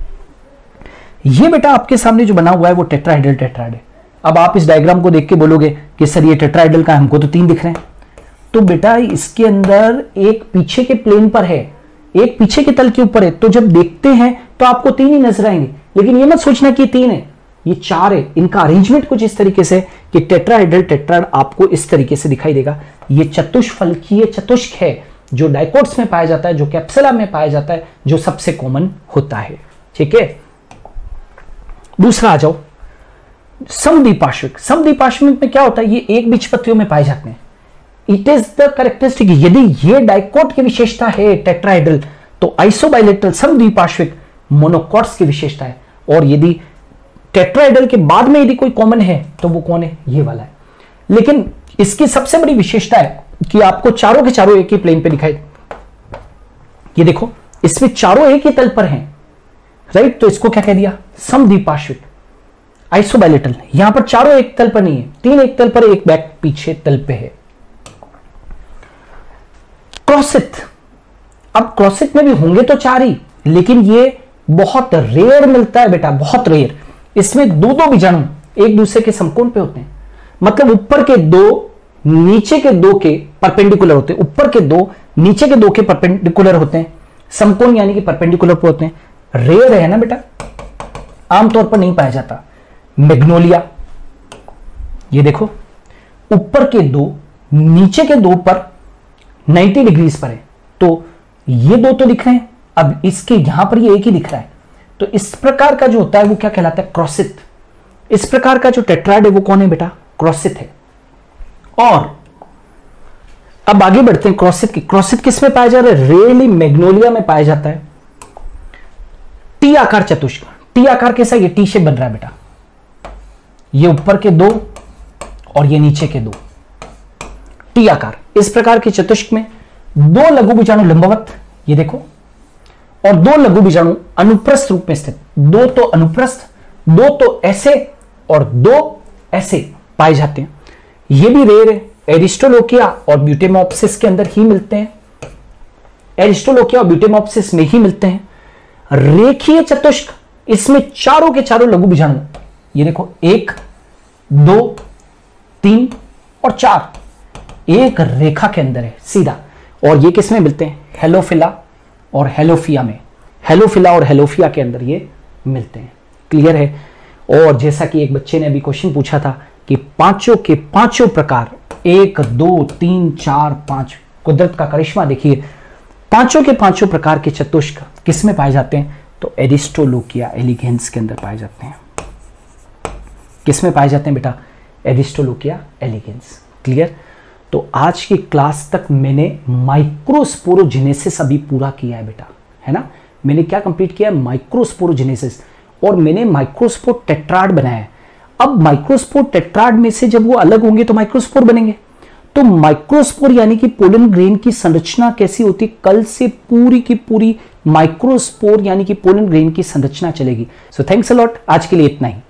[SPEAKER 1] ये बेटा आपके सामने जो बना हुआ है वो टेट्राहेड्रल टेट्राड है। अब आप इस डायग्राम को देख के बोलोगे कि सर ये टेट्राहेड्रल का, हमको तो तीन दिख रहे हैं। तो बेटा इसके अंदर एक पीछे के प्लेन पर है, एक पीछे के तल के ऊपर है, तो जब देखते हैं तो आपको तीन ही नजर आएंगे, लेकिन ये मत सोचना कि तीन है, ये चार है। इनका अरेंजमेंट कुछ इस तरीके से कि टेट्राहेड्रल टेट्राड आपको इस तरीके से दिखाई देगा। ये चतुष्फलकीय चतुष्क है, जो डाइकोट्स में पाया जाता है, जो कैप्सुला में पाया जाता है, जो सबसे कॉमन होता है। ठीक है, दूसरा आ जाओ, समद्विपार्श्विक। समद्विपार्श्विक में क्या होता है, ये एक बीजपत्रियों में पाए जाते हैं। इट इज द कैरेक्टरिस्टिक, यदि ये डाइकोट की विशेषता है टेट्राहेड्रल, तो आइसोबाइलेटरल समद्विपार्श्विक मोनोकॉट्स की विशेषता है। और यदि टेट्राहेड्रल के बाद में यदि कोई कॉमन है, तो वो कौन है, ये वाला है। लेकिन इसकी सबसे बड़ी विशेषता है कि आपको चारों के चारों एक ही प्लेन पे दिखाई, ये देखो इसमें चारों एक ही तल पर हैं, राइट। तो इसको क्या कह दिया, समद्विपार्श्विक आइसोबाइलेटरल। यहां पर चारों एक तल पर नहीं है, तीन एक तल पर, एक बैक पीछे तल पे है। क्रॉसित, अब क्रॉसित में भी होंगे तो चार ही, लेकिन ये बहुत रेयर मिलता है बेटा, बहुत रेयर। इसमें दो दो बीजाणु एक दूसरे के समकोण पे होते हैं, मतलब ऊपर के दो नीचे के दो के परपेंडिकुलर होते हैं, ऊपर के दो नीचे के दो के परपेंडिकुलर होते हैं, समकोण यानी कि परपेंडिकुलर पे होते हैं। रेयर है ना बेटा, आमतौर पर नहीं पाया जाता। मैग्नोलिया, ये देखो ऊपर के दो नीचे के दो पर नब्बे डिग्रीज पर है, तो ये दो तो दिख रहे हैं, अब इसके यहां पर ये एक ही दिख रहा है। तो इस प्रकार का जो होता है वो क्या कहलाता है, क्रॉसित। इस प्रकार का जो टेट्राड है वो कौन है बेटा, क्रॉसित है। और अब आगे बढ़ते हैं क्रॉसित की। क्रॉसित किस में पाया जा रहा है, रेयरली मैग्नोलिया में पाया जाता है। टी आकार चतुष्क, टी आकार कैसा, ये टी शेप बन रहा है बेटा, ये ऊपर के दो और ये नीचे के दो, टी आकार। इस प्रकार के चतुष्क में दो लघु बीजाणु लंबवत, ये देखो, और दो लघु बीजाणु अनुप्रस्थ रूप में स्थित। दो तो अनुप्रस्थ, दो तो ऐसे और दो ऐसे पाए जाते हैं। ये भी रेयर है, एरिस्टोलोकिया और ब्यूटेमॉप्सिस के अंदर ही मिलते हैं, एरिस्टोलोकिया और ब्यूटेमॉप्सिस में ही मिलते हैं। रेखीय चतुष्क, इसमें चारों के चारों लघु बीजाणु, ये देखो एक, दो, तीन और चार, एक रेखा के अंदर है सीधा। और ये किस में मिलते हैं, हेलोफिला और हेलोफिया में, हेलोफिला और हेलोफिया के अंदर ये मिलते हैं। क्लियर है। और जैसा कि एक बच्चे ने अभी क्वेश्चन पूछा था कि पांचों के पांचों प्रकार, एक, दो, तीन, चार, पांच, कुदरत का करिश्मा देखिए, पांचों के पांचों प्रकार के चतुष्क किस में पाए जाते हैं, तो एरिस्टोलोकिया एलिगेंस के अंदर पाए जाते हैं। किस में पाए जाते हैं बेटा, एरिस्टोलोकिया एलिगेंस। क्लियर। तो आज की क्लास तक मैंने माइक्रोस्पोरोजेनेसिस अभी पूरा किया है बेटा, है ना। मैंने क्या कंप्लीट किया है, माइक्रोस्पोरोजेनेसिस, और मैंने माइक्रोस्पोर टेट्राड बनाया है। अब माइक्रोस्पोर टेट्राड में से जब वो अलग होंगे तो माइक्रोस्पोर बनेंगे। तो माइक्रोस्पोर यानी कि पोलन ग्रेन की संरचना कैसी होती है, कल से पूरी की पूरी माइक्रोस्पोर यानी कि पोलन ग्रेन की संरचना चलेगी। सो थैंक्स अ लॉट, आज के लिए इतना ही।